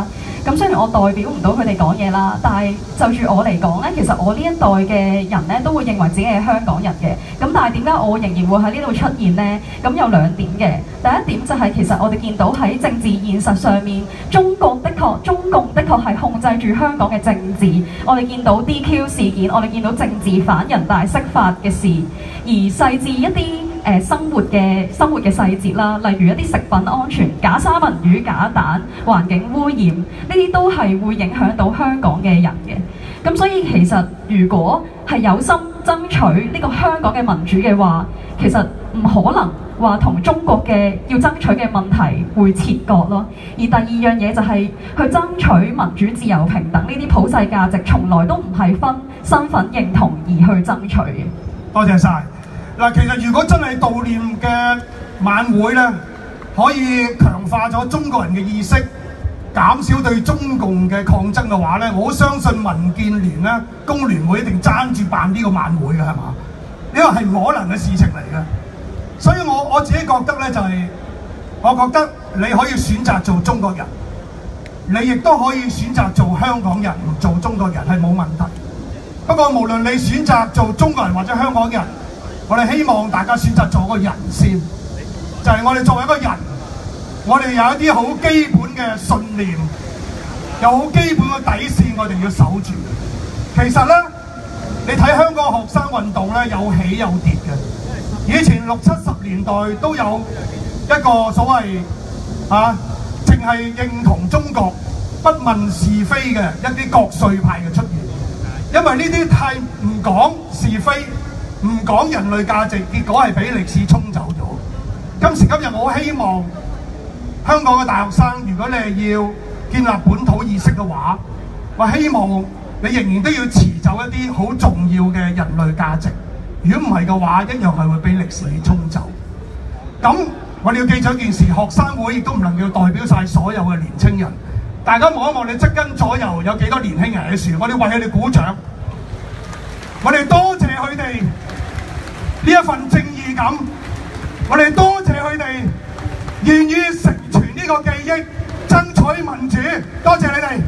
咁雖然我代表唔到佢哋講嘢啦，但係就住我嚟講呢，其實我呢一代嘅人呢都會認為自己係香港人嘅。咁但係點解我仍然會喺呢度出現呢？咁有兩點嘅。第一點就係其實我哋見到喺政治現實上面，中共的確係控制住香港嘅政治。我哋見到 DQ 事件，我哋見到政治反人大釋法嘅事，而細緻一啲生活嘅細節啦，例如一啲食品安全、假三文魚、假蛋、環境污染，呢啲都係會影響到香港嘅人嘅。咁所以其實如果係有心爭取呢個香港嘅民主嘅話，其實唔可能話同中國嘅要爭取嘅問題會切割咯。而第二樣嘢就係去爭取民主、自由、平等呢啲普世價值，從來都唔係分身份認同而去爭取嘅。 多謝晒。嗱，其實如果真係悼念嘅晚會咧，可以強化咗中國人嘅意識，減少對中共嘅抗爭嘅話咧，我相信民建聯咧、工聯會一定爭住辦呢個晚會嘅，係嘛？呢個係唔可能嘅事情嚟嘅。所以我自己覺得咧，就係我覺得你可以選擇做中國人，你亦都可以選擇做香港人，唔做中國人係冇問題。不過無論你選擇做中國人或者香港人，我哋希望大家選擇做個人先，就係我哋作為一個人，我哋有一啲好基本嘅信念，有好基本嘅底線，我哋要守住。其實咧，你睇香港學生運動咧，有起有跌嘅。以前60、70年代都有一個所謂淨係認同中國、不問是非嘅一啲國粹派嘅出現，因為呢啲太唔講是非。唔講人類價值，結果係俾歷史沖走咗。今時今日，我希望香港嘅大學生，如果你係要建立本土意識嘅話，我希望你仍然都要持走一啲好重要嘅人類價值。如果唔係嘅話，一樣係會俾歷史沖走。咁我哋要記住一件事，學生會亦都唔能夠代表晒所有嘅年青人。大家望一望你側跟左右有幾多年輕人喺樹，我哋為佢哋鼓掌。我哋多謝佢哋呢一份正義感，我哋多謝佢哋願意承傳呢個記憶，爭取民主。多謝你哋。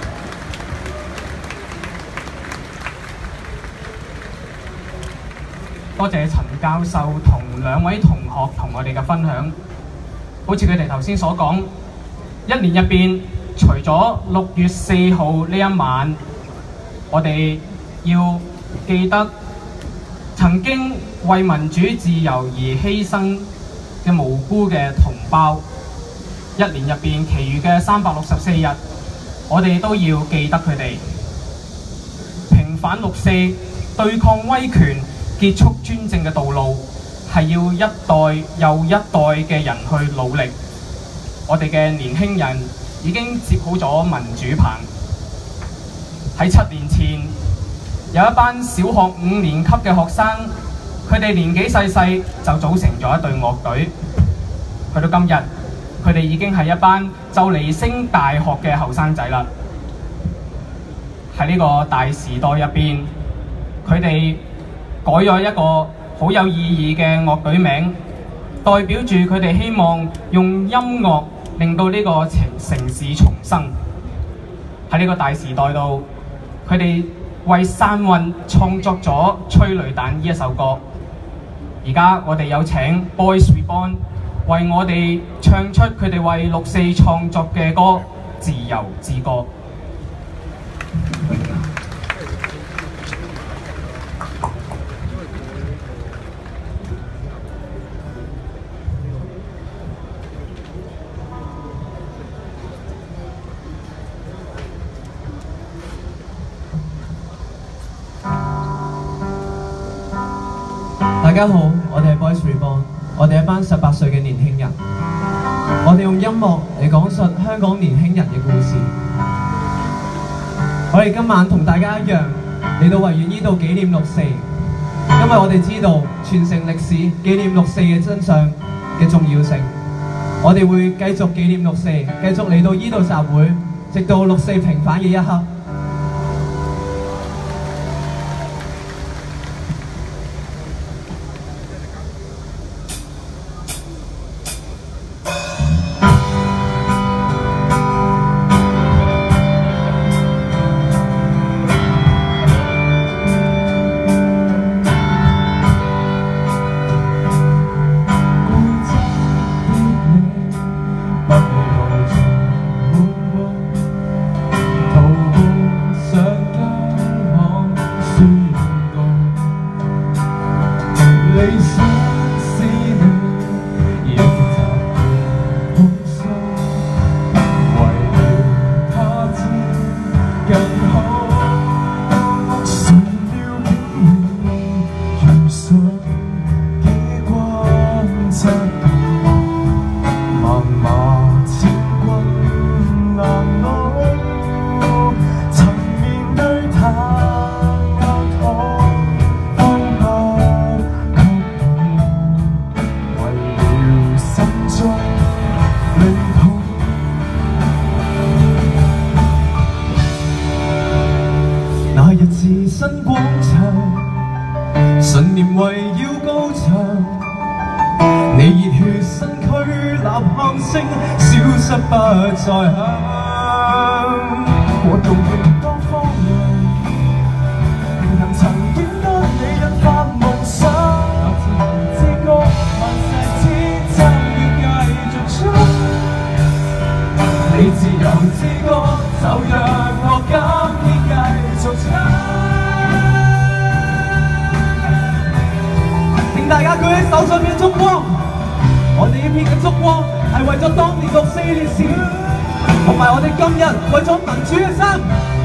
多謝陳教授同兩位同學同我哋嘅分享。好似佢哋頭先所講，一年入邊，除咗6月4號呢一晚，我哋要記得曾經為民主自由而犧牲嘅無辜嘅同胞，一年入邊其餘嘅364日，我哋都要記得佢哋。平反6·4，對抗威權，結束專政嘅道路，係要一代又一代嘅人去努力。我哋嘅年輕人已經接好咗民主棒。喺7年前，有一班小學5年級嘅學生，佢哋年紀細細就組成咗一隊樂隊。去到今日，佢哋已經係一班就嚟升大學嘅後生仔啦。喺呢個大時代入邊，佢哋改咗一個好有意義嘅樂隊名，代表住佢哋希望用音樂令到呢個城市重生。喺呢個大時代度，佢哋為傘運創作咗《催淚彈》呢一首歌。而家我哋有請 Boys Reborn 為我哋唱出佢哋為6·4創作嘅歌《自由之歌》。 大家好，我哋係 Boys Reborn， 我哋一班18歲嘅年輕人，我哋用音樂嚟講述香港年輕人嘅故事。我哋今晚同大家一樣嚟到維園呢度紀念6·4，因為我哋知道傳承歷史、紀念6·4嘅真相嘅重要性。我哋會繼續紀念6·4，繼續嚟到呢度集會，直到6·4平反嘅一刻。 那日置身廣場，信念圍繞高牆，你熱血身軀吶喊聲消失不再響，活動亦多荒涼，平衡曾經得你引發夢想，知覺萬世千爭要繼續衝，你自由之歌就讓我今天繼續唱，請大家舉起手上面嘅燭光，我哋呢片嘅燭光係為咗當年6.4烈士，同埋我哋今日為咗民主嘅心。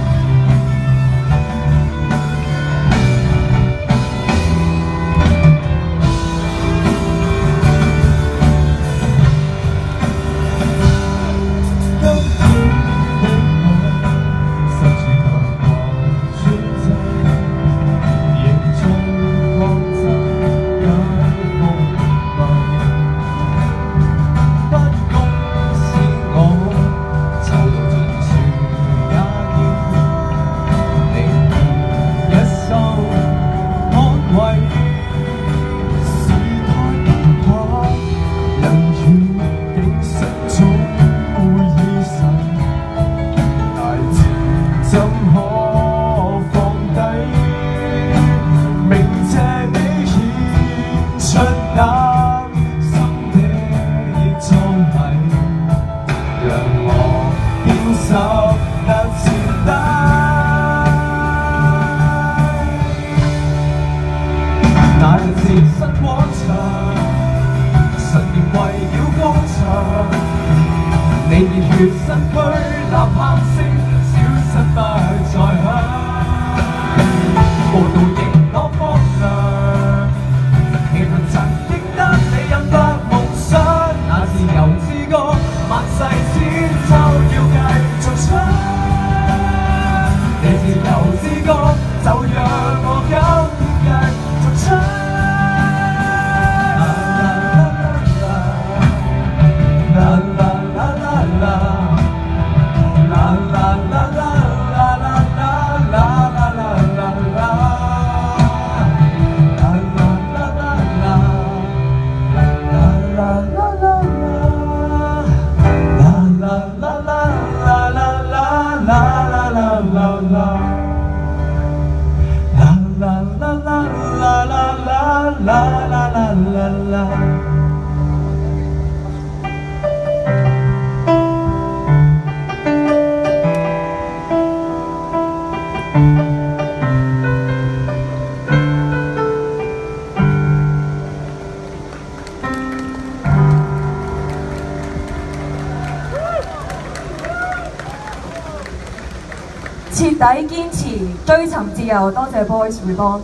徹底堅持追尋自由，多謝 Boys Reborn。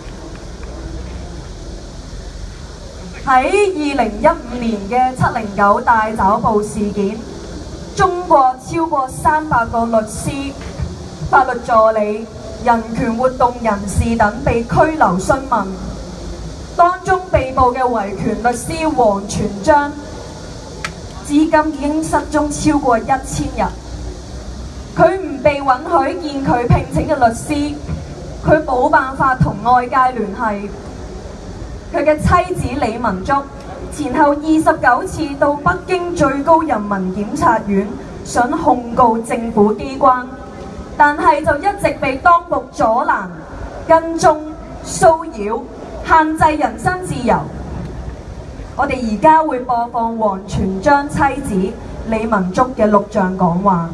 喺2015年嘅709大抓捕事件，中國超過300個律師、法律助理、人權活動人士等被拘留詢問，當中被捕嘅維權律師王全璋，至今已經失蹤超過1000日。佢唔被允許見佢聘請嘅律師，佢冇辦法同外界聯繫。佢嘅妻子李文竹前後29次到北京最高人民檢察院想控告政府機關，但係就一直被當局阻攔、跟蹤、騷擾、限制人身自由。我哋而家會播放王全璋妻子李文竹嘅錄像講話。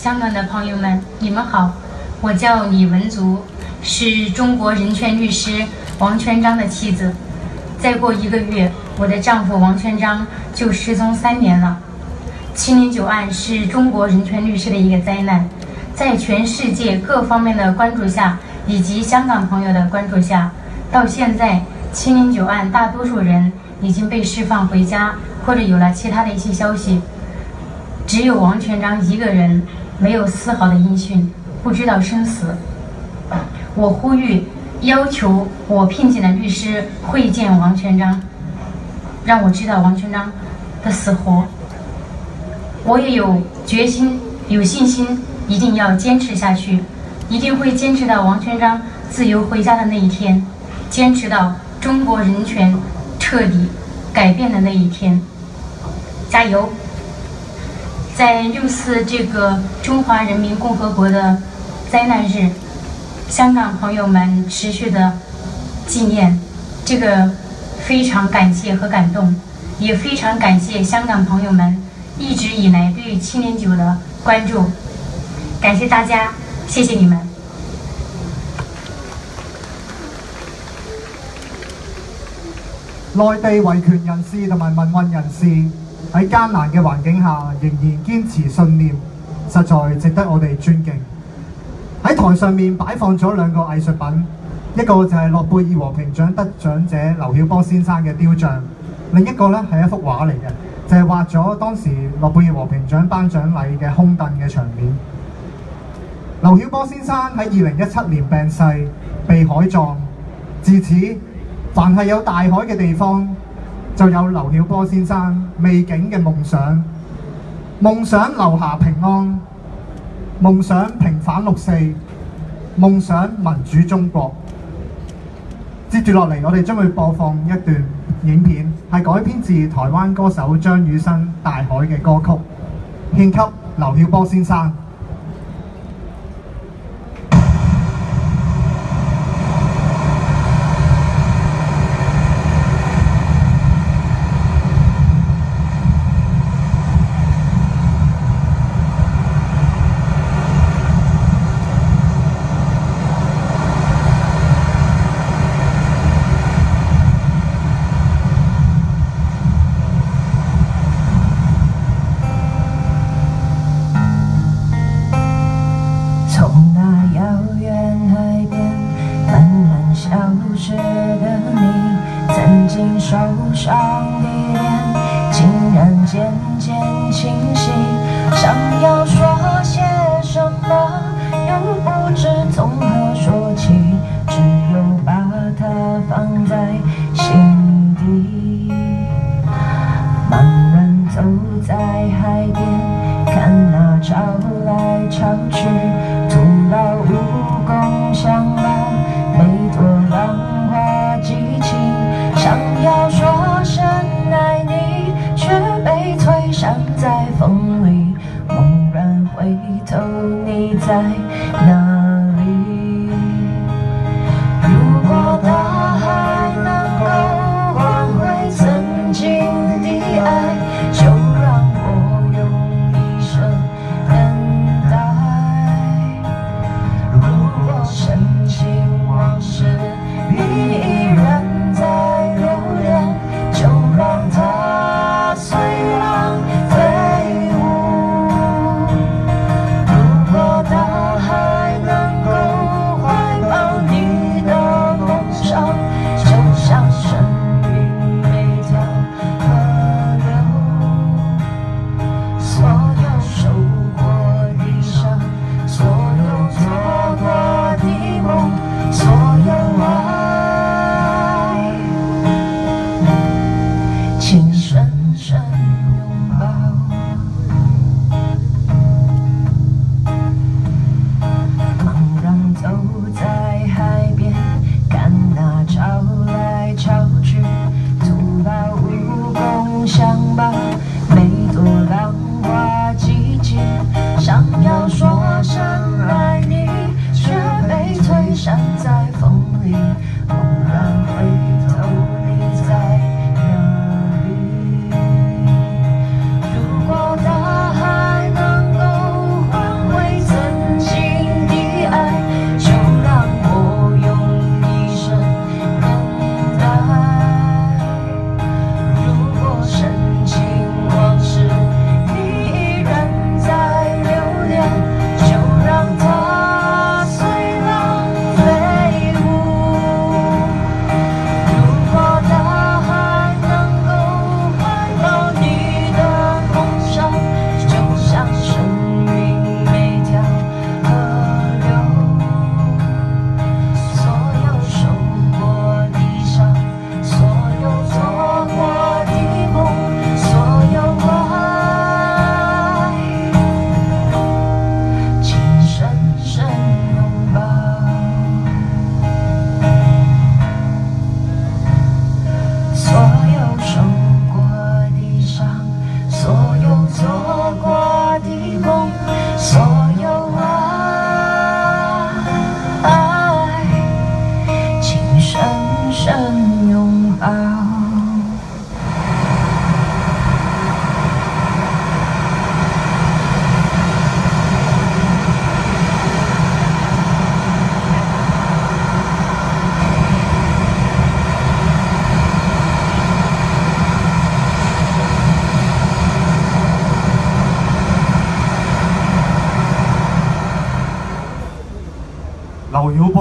香港的朋友们，你们好，我叫李文竹，是中国人权律师王全璋的妻子。再过1个月，我的丈夫王全璋就失踪3年了。709案是中国人权律师的一个灾难，在全世界各方面的关注下，以及香港朋友的关注下，到现在709案大多数人已经被释放回家，或者有了其他的一些消息。只有王全璋一个人没有丝毫的音讯，不知道生死。我呼吁要求我聘请的律师会见王全璋，让我知道王全璋的死活。我也有决心、有信心，一定要坚持下去，一定会坚持到王全璋自由回家的那一天，坚持到中国人权彻底改变的那一天。加油！在6·4这个中华人民共和国的灾难日，香港朋友们持续的纪念，这个非常感谢和感动，也非常感谢香港朋友们一直以来对709的关注，感谢大家，谢谢你们。 內地維權人士同埋民運人士喺艱難嘅環境下，仍然堅持信念，實在值得我哋尊敬。喺台上面擺放咗2個藝術品，一個就係諾貝爾和平獎得獎者劉曉波先生嘅雕像，另一個呢係一幅畫嚟嘅，就係畫咗當時諾貝爾和平獎頒獎禮嘅空凳嘅場面。劉曉波先生喺2017年病逝，被海葬，自此凡係有大海嘅地方，就有劉曉波先生未竟嘅夢想，夢想留下平安，夢想平反6·4，夢想民主中國。接住落嚟，我哋將會播放一段影片，係改編自台灣歌手張雨生《大海》嘅歌曲，獻給劉曉波先生。 大海能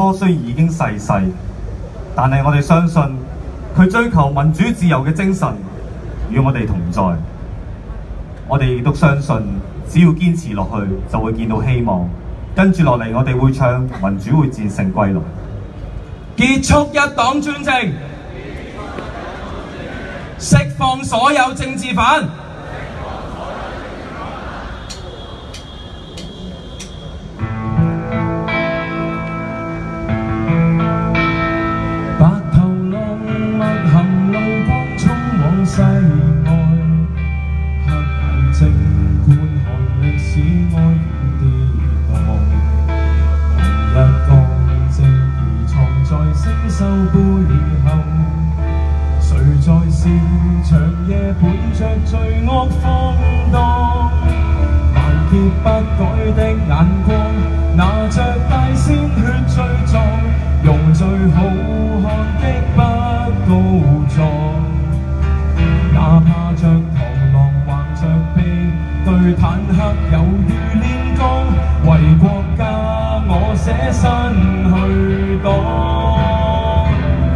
初雖然已經逝世，但係我哋相信佢追求民主自由嘅精神與我哋同在。我哋亦都相信，只要堅持落去，就會見到希望。跟住落嚟，我哋會唱民主會戰勝歸來， 結束一黨專政，釋放所有政治犯。 白頭浪默含淚光衝往西外，黑眼睛觀看歷史哀怨跌宕，紅日光正義藏在星宿背後，誰在笑長夜伴着罪惡放蕩，萬劫不改的眼光，拿着大鮮血罪狀，用最好看的不告狀，哪怕像螳螂橫着臂，對坦克猶如煉鋼，為國家我捨身去擋。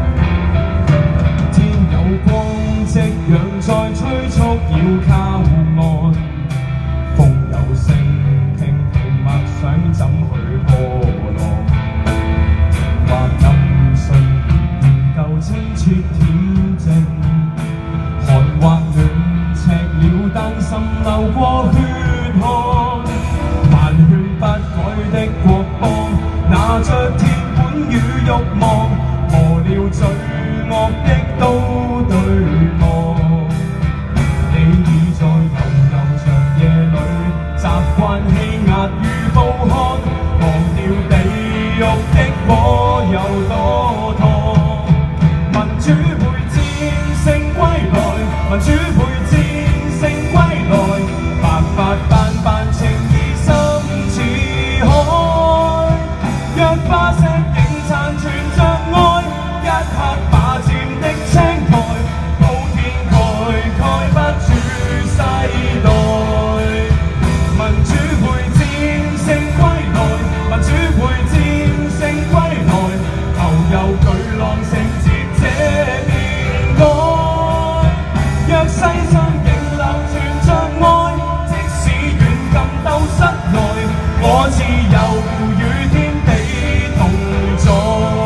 天有光，夕陽在催促要靠岸，風有聲，傾聽默想怎去破浪。或暗睡研究清澈恬靜，寒或暖赤了，但滲流過血汗。萬勸不改的國邦，拿着鐵本與慾望，磨了罪惡的刀對望。你已在悠悠長夜裏，習慣欺壓與暴漢，忘掉地獄的火有多燙。民主會戰勝歸來，民主會戰勝歸來，白髮斑斑情義深似海。若化石仍殘存着愛，一刻霸佔的青苔，鋪天蓋蓋不處世代。民主會戰勝歸來，民主會戰勝歸來，後有巨浪承接這邊改。若世上仍流傳着愛，即使遠近鬥室內，我自由與天地同在。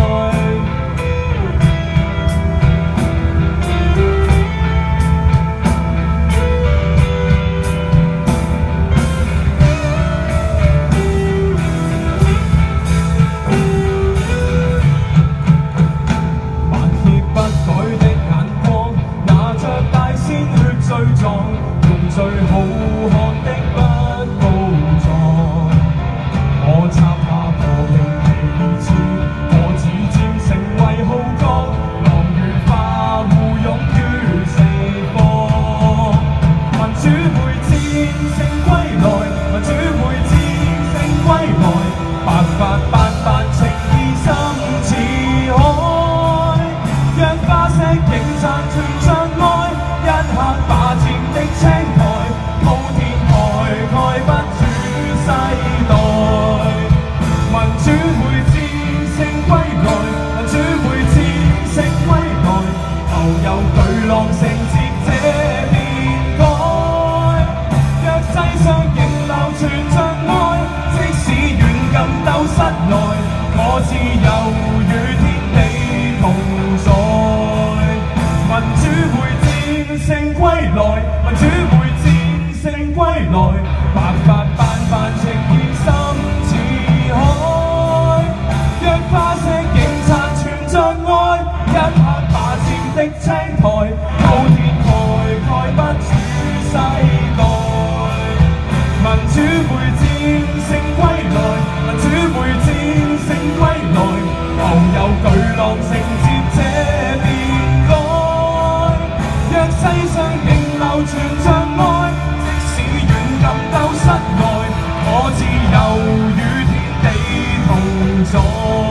萬劫不改的眼光，拿着大鮮血罪狀，用最好看的不告狀。我插下和平旗幟，我只佔成為號角，狼如化互勇於四方。民主會戰勝歸來，民主會戰勝歸來，白髮斑斑情義深似海。若化石仍殘存着愛，一刻霸佔的青苔，鋪天蓋蓋不處世代。民主會戰勝歸來，民主會戰勝歸來，後有巨浪承接這邊改。若世上仍流傳着愛，即使遠近鬥室內，我自由與天地同在。民主會戰勝歸來，民主會戰勝歸來，白髮斑斑情義深似海。若化石仍殘存着愛，一刻霸佔的青苔，鋪天蓋蓋不處世代。民主會戰勝歸來，民主會戰勝歸來，後有巨浪承接這邊改。若世上仍流傳着愛，即使遠近鬥室內，我自由與天地同在，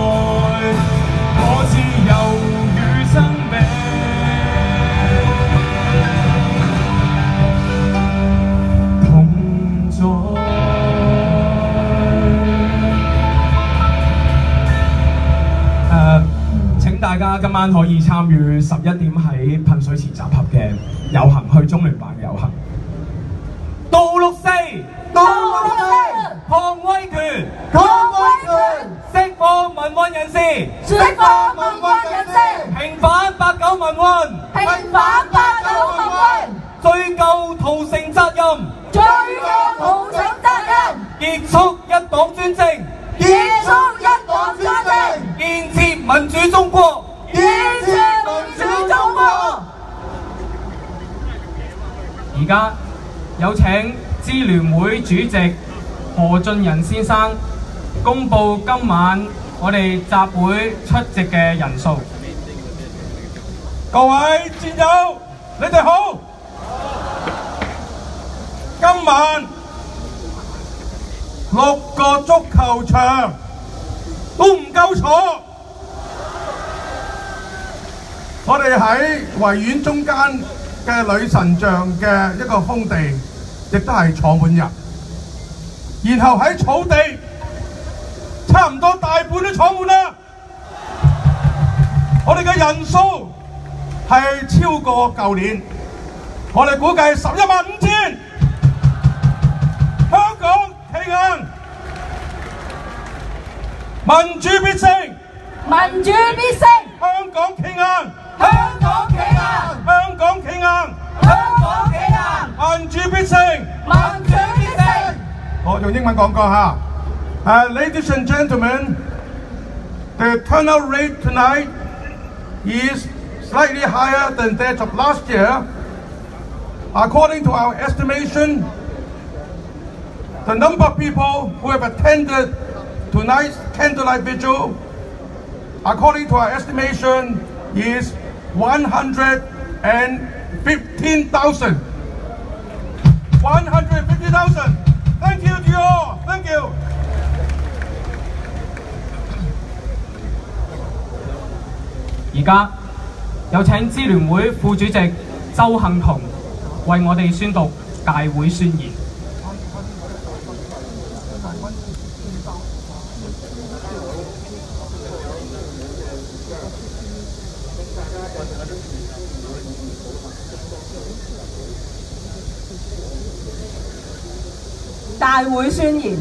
我自由與生命同在。 今晚可以參與11點喺噴水池集合嘅遊行，去中聯辦嘅遊行。 到六四， 到六四， 抗威權， 抗威權， 釋放民運人士， 釋放民運人士， 平反89民運， 平反89民運， 追究屠城責任， 追究屠城責任， 結束一黨專政， 結束一黨專政， 建設民主中國， 建設民主中國。 而家有請支聯會主席何俊仁先生公佈今晚我哋集會出席嘅人數。 各位戰友，你哋好！今晚6個足球場都唔夠坐，我哋喺維園中間嘅女神像嘅一個空地，亦都係坐滿人。然後喺草地，差唔多大半都坐滿啦。我哋嘅人數係超過舊年，我哋估計115000。香港企硬，民主必勝， 民主必勝， 香港企硬， 香港企硬， 香港企硬， 香港企硬， 民主必勝， 民主必勝。 我用英文講過嚇。Ladies and gentlemen, the turnout rate tonight is slightly higher than that of last year. According to our estimation, the number of people who have attended tonight's candlelight vigil, according to our estimation, is 115,000. 150,000. Thank you to you all. Thank you. 而家有請支聯會副主席周幸彤為我哋宣讀大會宣言。 大會宣言。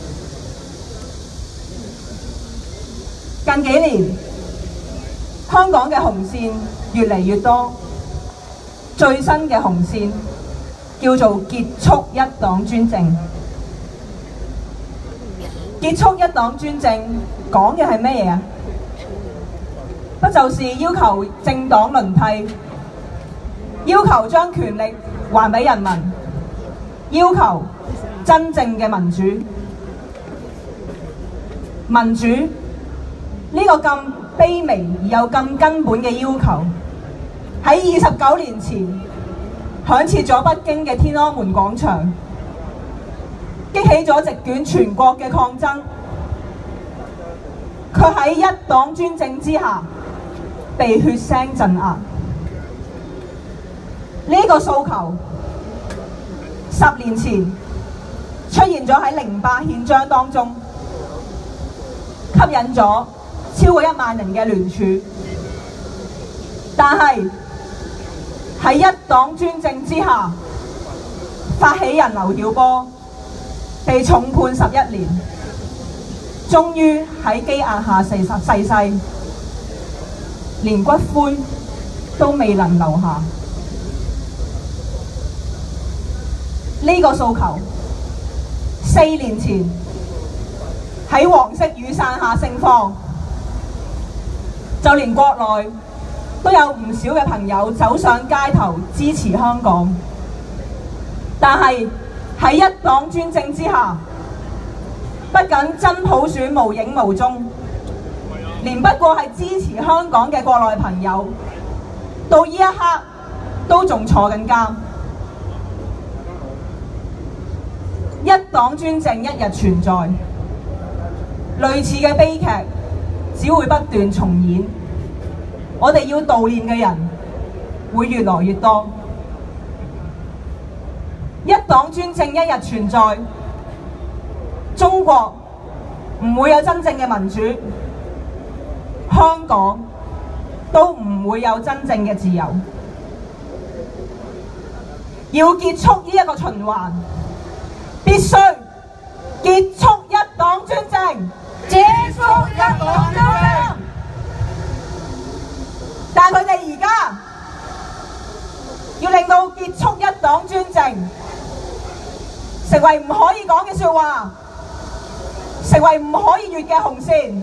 近幾年，香港嘅紅線越嚟越多，最新嘅紅線叫做結束一黨專政。結束一黨專政講嘅係咩嘢啊？不就是要求政黨輪替，要求將權力還俾人民，要求真正嘅民主。民主呢個咁卑微而又咁根本嘅要求，喺29年前響徹咗北京嘅天安門廣場，激起咗席捲全國嘅抗爭，卻喺一黨專政之下被血腥鎮壓。呢個訴求10年前出現咗喺08憲章當中，吸引咗超過1萬人嘅聯署，但係喺一黨專政之下，發起人劉曉波被重判11年，終於喺羈押下逝世，連骨灰都未能留下。呢個訴求4年前喺黃色雨傘下盛放，就連國內都有唔少嘅朋友走上街頭支持香港，但係喺一黨專政之下，不僅真普選無影無蹤，連不過係支持香港嘅國內朋友，到呢一刻都仲坐緊監。一黨專政一日存在，類似嘅悲劇只會不斷重演，我哋要悼念嘅人會越來越多。一黨專政一日存在，中國唔會有真正嘅民主，香港都唔會有真正嘅自由。要結束呢一個循環，必須結束一黨專政，結束一黨專政。但佢哋而家要令到結束一黨專政成為唔可以講嘅説話，成為唔可以越嘅紅線。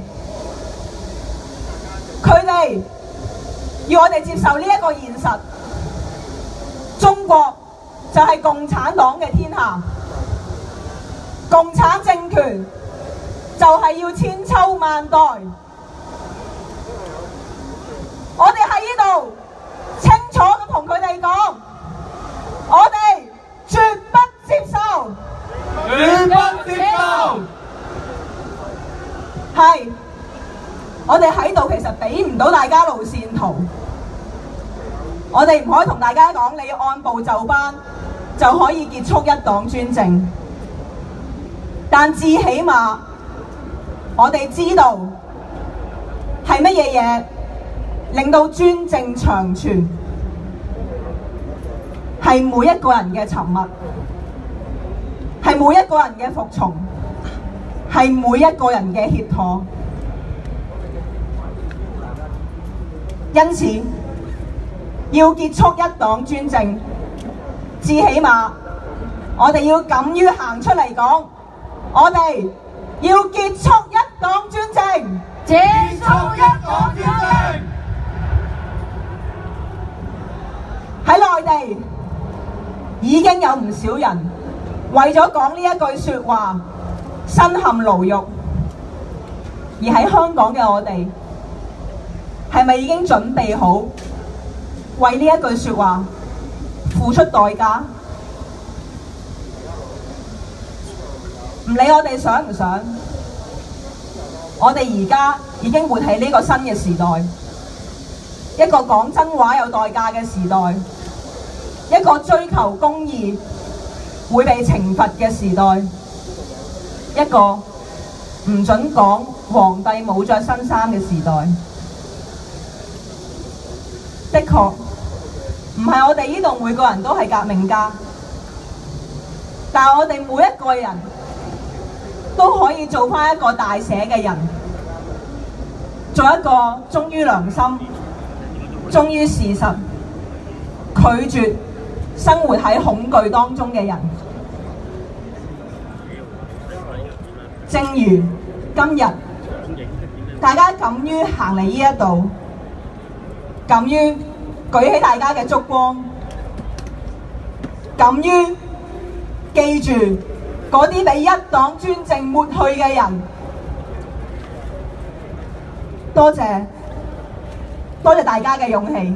佢哋要我哋接受呢一個現實，中國就係共產黨嘅天下，共產政權就係要千秋萬代。我哋喺呢度清楚咁同佢哋講，我哋絕不接受，絕不接受。係，我哋喺度其實俾唔到大家路線圖，我哋唔可以同大家講你要按部就班就可以結束一黨專政，但至起碼我哋知道係乜嘢嘢令到專政長存，係每一個人嘅沉默，係每一個人嘅服從，係每一個人嘅協妥。因此，要結束一黨專政，至起碼我哋要敢於行出嚟講，我哋要結束一黨專政，結束一黨專政。喺內地已經有唔少人為咗講呢一句説話身陷牢獄，而喺香港嘅我哋係咪已經準備好為呢一句説話付出代價？唔理我哋想唔想，我哋而家已經活喺呢個新嘅時代，一個講真話有代價嘅時代，一個追求公義會被懲罰嘅時代，一個唔准講皇帝冇着新衫嘅時代。的確唔係我哋呢度每個人都係革命家，但係我哋每一個人都可以做返一個大寫嘅人，做一個忠於良心、忠於事實、拒絕生活喺恐懼當中嘅人。正如今日大家敢於行嚟呢一度，敢於舉起大家嘅燭光，敢於記住嗰啲被一黨專政抹去嘅人。多謝大家嘅勇氣。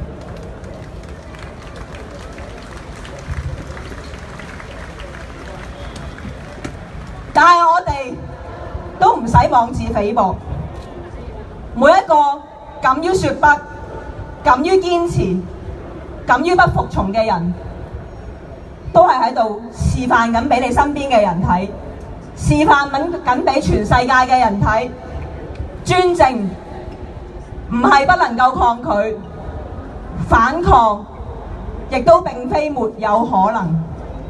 但係我哋都唔使妄自菲薄，每一個敢於說不、敢於堅持、敢於不服從嘅人，都係喺度示範緊俾你身邊嘅人睇，示範緊俾全世界嘅人睇，專政唔係不能夠抗拒，反抗亦都並非沒有可能。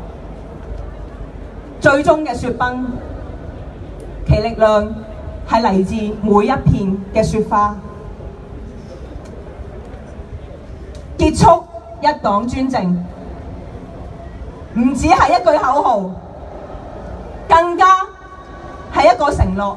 最終嘅雪崩，其力量係嚟自每一片嘅雪花。結束一黨專政，唔止係一句口號，更加係一個承諾，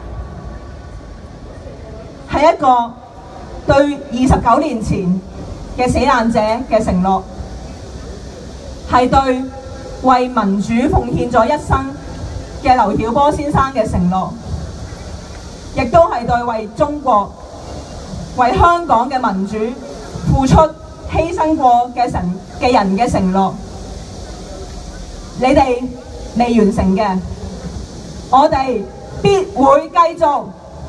係一個對29年前嘅死難者嘅承諾，係對為民主奉獻咗一生嘅劉曉波先生嘅承諾，亦都係對為中國、為香港嘅民主付出犧牲過嘅人嘅承諾。你哋未完成嘅，我哋必會繼續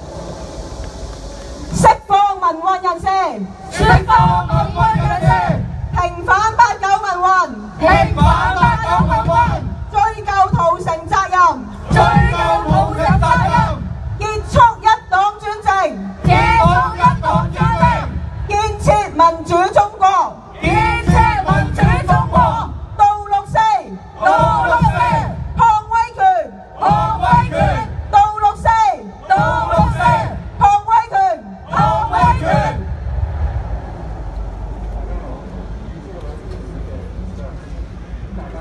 釋放民運人士，釋放民運人士，平反89民運，平反89民運，追究屠城責任，追究屠城責任，結束一黨專政，結束一黨專政，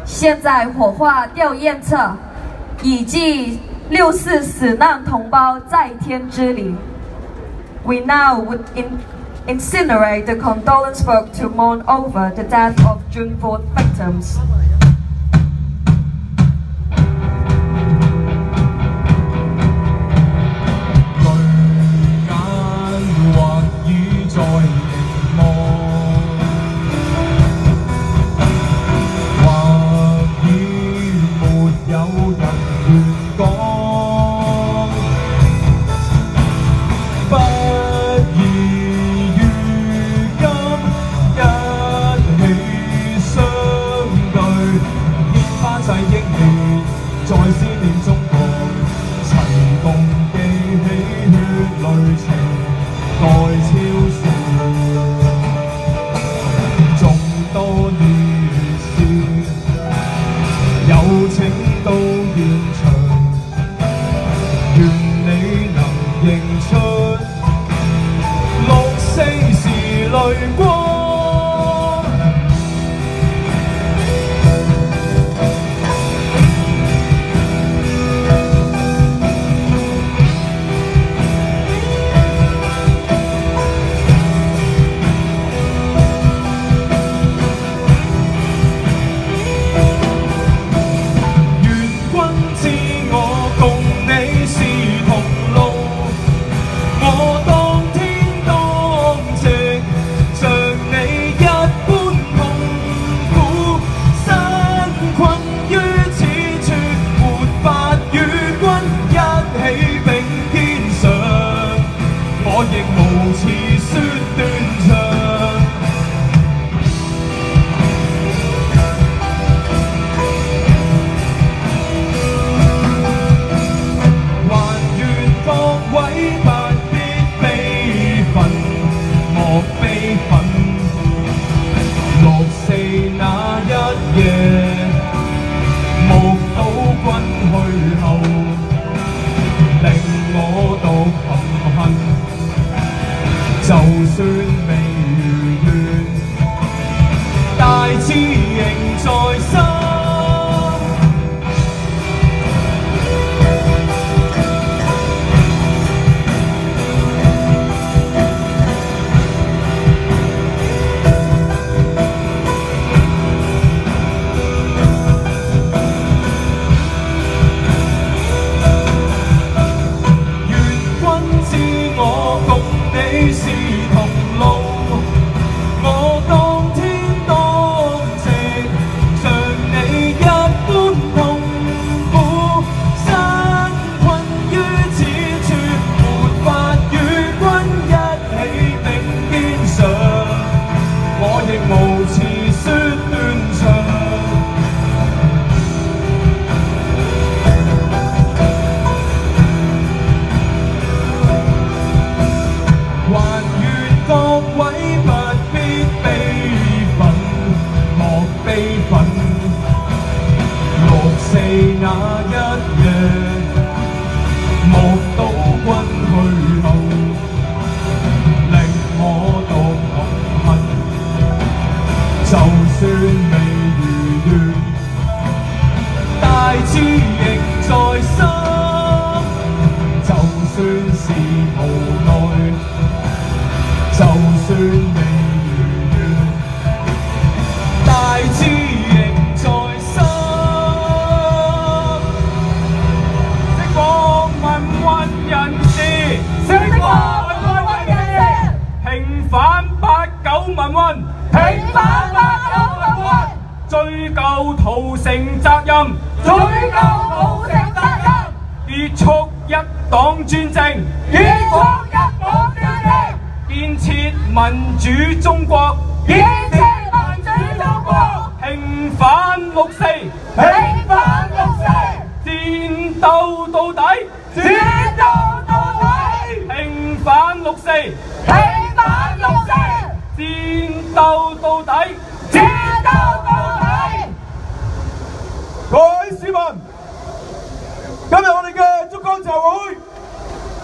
现在火化吊唁册，以祭64死难同胞在天之灵。We now would incinerate the condolence book to mourn over the death of June 4th victims.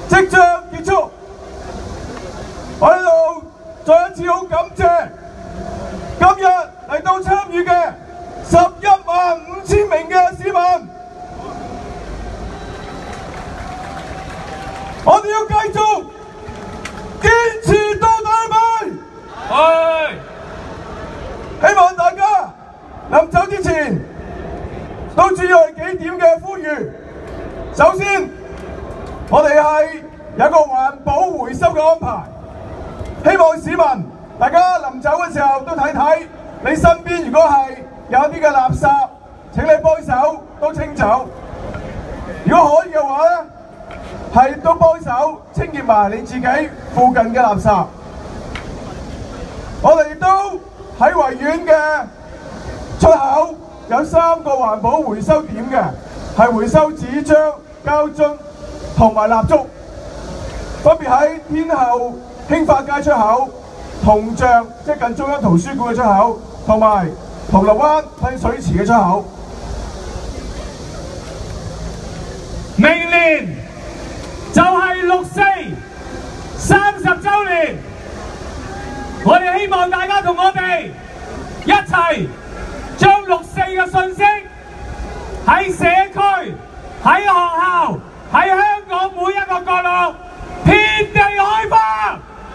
我喺度再一次好感謝都注意我哋幾點嘅呼籲。首先，我哋係有一個環保回收嘅安排，希望市民大家臨走嘅時候都睇睇你身邊，如果係有啲嘅垃圾，請你幫手都清走。如果可以嘅話咧，係都幫手清潔埋你自己附近嘅垃圾。我哋亦都喺維園嘅出口有3個環保回收點嘅，係回收紙張、膠樽同埋蠟燭，分別喺天后興發街出口、銅像即係近中央圖書館嘅出口，同埋銅鑼灣噴水池嘅出口。 明年就係6四30週年，我哋希望大家同我哋一齊將6四嘅信息喺社區、喺學校、喺香港每一個角落遍地開花。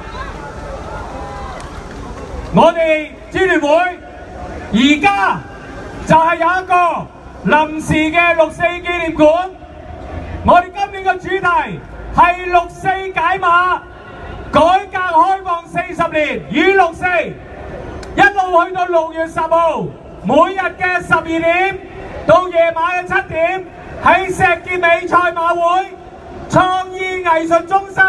我哋支聯會而家就係有一個臨時嘅6四紀念館。我哋今年嘅主題係6四解碼，改革開放40年與6四，一路去到6月10號，每日嘅12點到夜晚嘅7點，喺石硤尾賽馬會創意藝術中心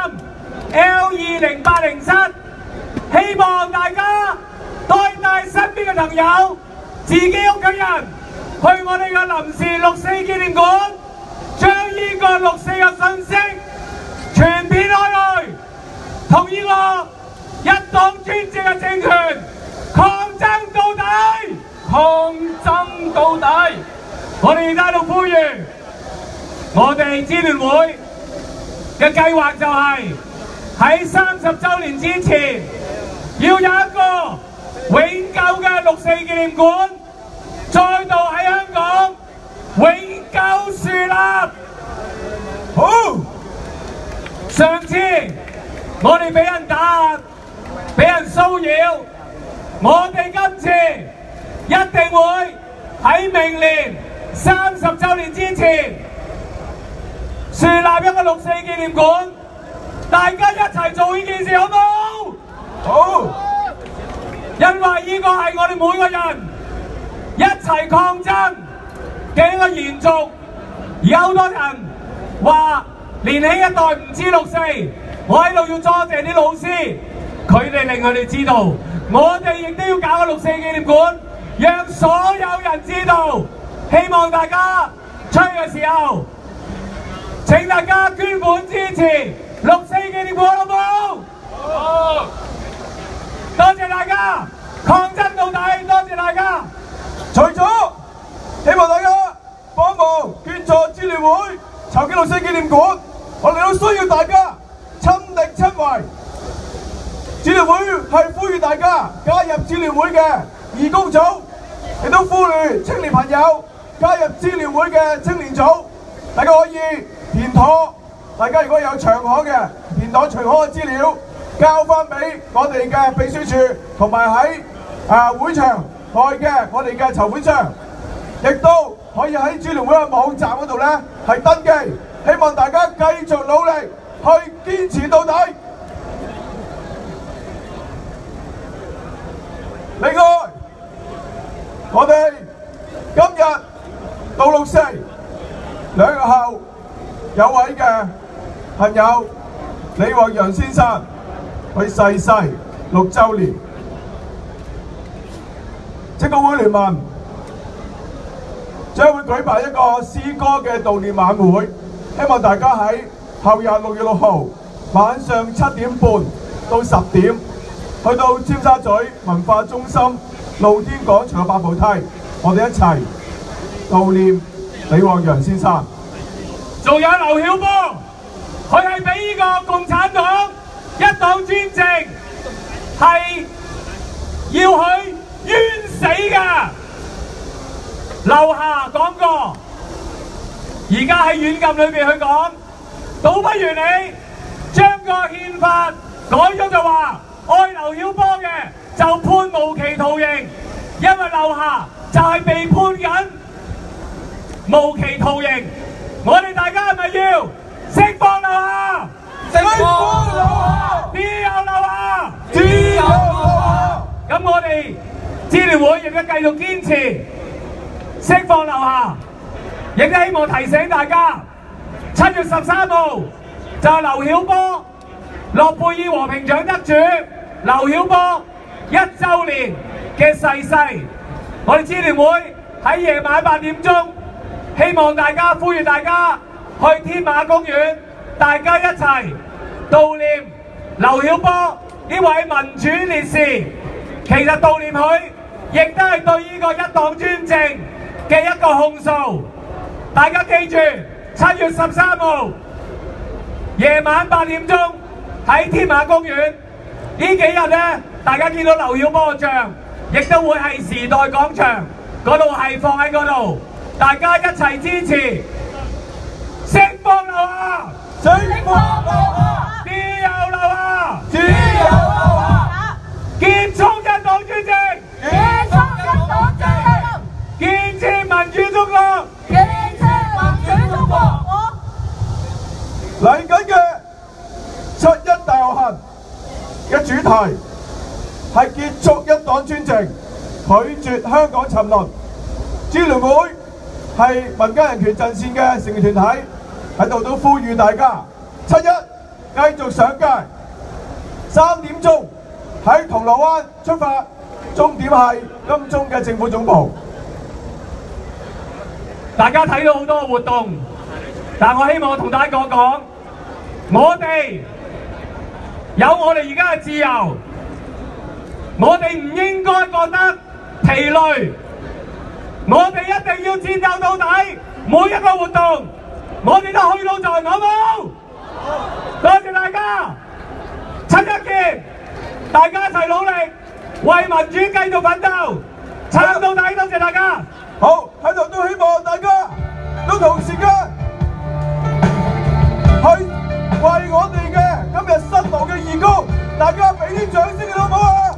L20807，希望大家帶身邊嘅朋友、自己屋企人去我哋嘅臨時6四紀念館。將呢個6四嘅信息傳遍開去，同呢個一黨專政嘅政權抗爭到底，抗爭到底。我哋而家喺度呼籲，我哋支聯會嘅計劃就係喺30週年之前，要有一個永久嘅6四紀念館，再度喺香港永久樹立。好，上次我哋俾人打壓、俾人騷擾，我哋今次一定會喺明年30週年之前樹立一個6四紀念館，大家一齊做呢件事好冇？好，因為呢個係我哋每個人一齊抗爭嘅一個延續。而有好多人話年輕一代唔知6四，我喺度要多謝啲老師，佢哋令佢哋知道，我哋亦都要搞個6四紀念館，讓所有人知道。希望大家出去嘅時候，請大家捐款支持6四紀念館，好唔好？好，多謝大家，抗爭到底，多謝大家。 除咗希望大家幫忙捐助支聯會籌建6四紀念館，我哋都需要大家親力親為。支聯會係呼籲大家加入支聯會嘅義工組，亦都呼籲青年朋友加入支聯會嘅青年組。大家可以填妥，大家如果有長項嘅填妥長項嘅資料，交翻俾我哋嘅秘書處，同埋喺會場內嘅我哋嘅籌款箱，亦都可以喺支聯會嘅網站嗰度咧係登記。希望大家繼續努力去堅持到底。另外，我哋今日到6四2日後，有位嘅朋友李旺陽先生佢逝世6週年，職工會聯盟將會舉辦一個詩歌嘅悼念晚會，希望大家喺後日6月6號晚上7點半到10點，去到尖沙咀文化中心露天廣場嘅8步梯，我哋一齊悼念李旺陽先生。 仲有劉曉波，佢係俾呢個共產黨一黨專政係要佢冤死㗎。劉霞講過，而家喺軟禁裏邊去講，倒不如你將個憲法改咗就話愛劉曉波嘅就判無期徒刑，因為劉霞就係被判緊無期徒刑，我哋大家係咪要釋放劉霞？釋放劉霞！自由劉霞！自由劉霞！咁我哋支聯會亦都繼續堅持釋放劉霞，亦都希望提醒大家，7月13號就係劉曉波諾貝爾和平獎得主劉曉波1週年嘅逝世。我哋支聯會喺夜晚8點鐘，希望大家呼籲大家去天馬公園，大家一齊悼念劉曉波呢位民主烈士。其實悼念佢，亦都係對呢個一黨專政嘅一個控訴。大家記住，7月13號夜晚8點鐘喺天馬公園。呢幾日呢，大家見到劉曉波嘅像，亦都會係時代廣場嗰度係放喺嗰度，大家一齊支持，釋放劉霞，釋放劉霞，自由劉霞，自由劉霞，結束一黨專政，結束一黨專政，建設民主中國，建設民主中國。 嚟緊嘅7·1大遊行嘅主題係結束一黨專政，拒絕香港沉淪。支聯會係民間人權陣線嘅成員團體，喺度都呼籲大家7·1繼續上街，3點鐘喺銅鑼灣出發，終點係金鐘嘅政府總部。 大家睇到好多活動，但我希望同大家講，我哋有我哋而家嘅自由，我哋唔應該覺得疲累，我哋一定要戰鬥到底，每一個活動我哋都去到盡，好冇？多謝大家，7·1見，大家一齊努力，為民主繼續奮鬥，撐到底，多謝大家。 好，喺度都希望大家都同時間去為我哋嘅今日辛勞嘅義工，大家俾啲掌聲好唔好啊？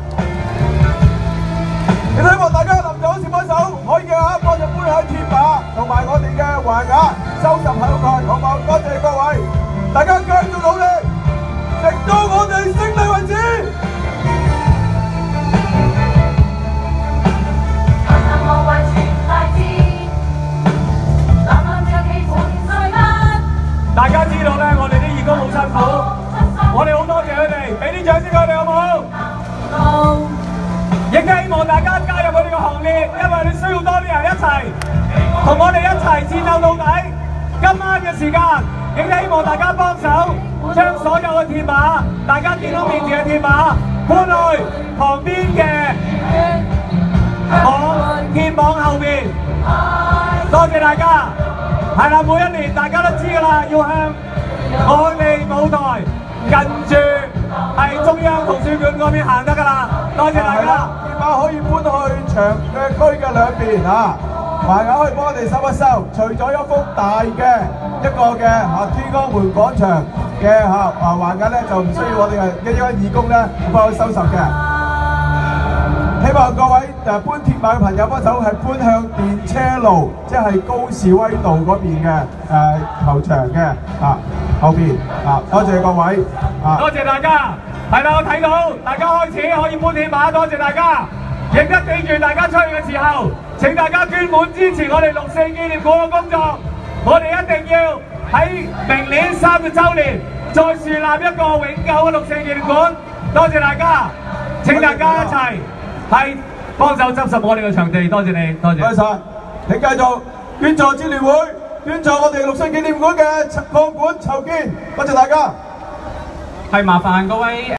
亦希望大家臨走時幫手，可以嘅話幫隻搬去鐵馬同埋我哋嘅橫額收拾口蓋，好唔好？多謝各位，大家繼續努力，直到我哋勝利為止。 大家知道咧，我哋啲義工好辛苦，我哋好多謝佢哋，俾啲掌聲佢哋好唔好？好。亦都希望大家加入我哋嘅行列，因為你需要多啲人一齊同我哋一齊戰鬥到底。今晚嘅時間，亦都希望大家幫手將所有嘅鐵馬，大家見到面前嘅鐵馬搬去旁邊嘅鐵網後邊。多謝大家。係啦，每一年大家都知㗎啦，要向我哋舞台近住係中央圖書館嗰邊行得㗎啦。多謝大家。 鐵馬可以搬去長嘅區嘅兩邊嚇，橫額可以幫我哋收一收。除咗一幅大嘅一個嘅天安門廣場嘅橫額咧，就唔需要我哋嘅一班義工咧幫佢收拾嘅。希望各位搬鐵馬嘅朋友幫手係搬向電車路，即係高士威道嗰邊嘅球場嘅後邊多謝各位多謝大家。係啦，我睇到大家開始可以搬鐵馬，多謝大家。亦都記住大家出去嘅時候，請大家捐款支持我哋6·4紀念館嘅工作。我哋一定要喺明年3月週年再樹立一個永久嘅6·4紀念館。多謝大家，請大家一齊係幫手執拾我哋嘅場地，多謝你，多謝。 多謝晒，請繼續捐助支聯會，捐助我哋6·4紀念館嘅擴館籌建，多謝大家。 係麻煩各位。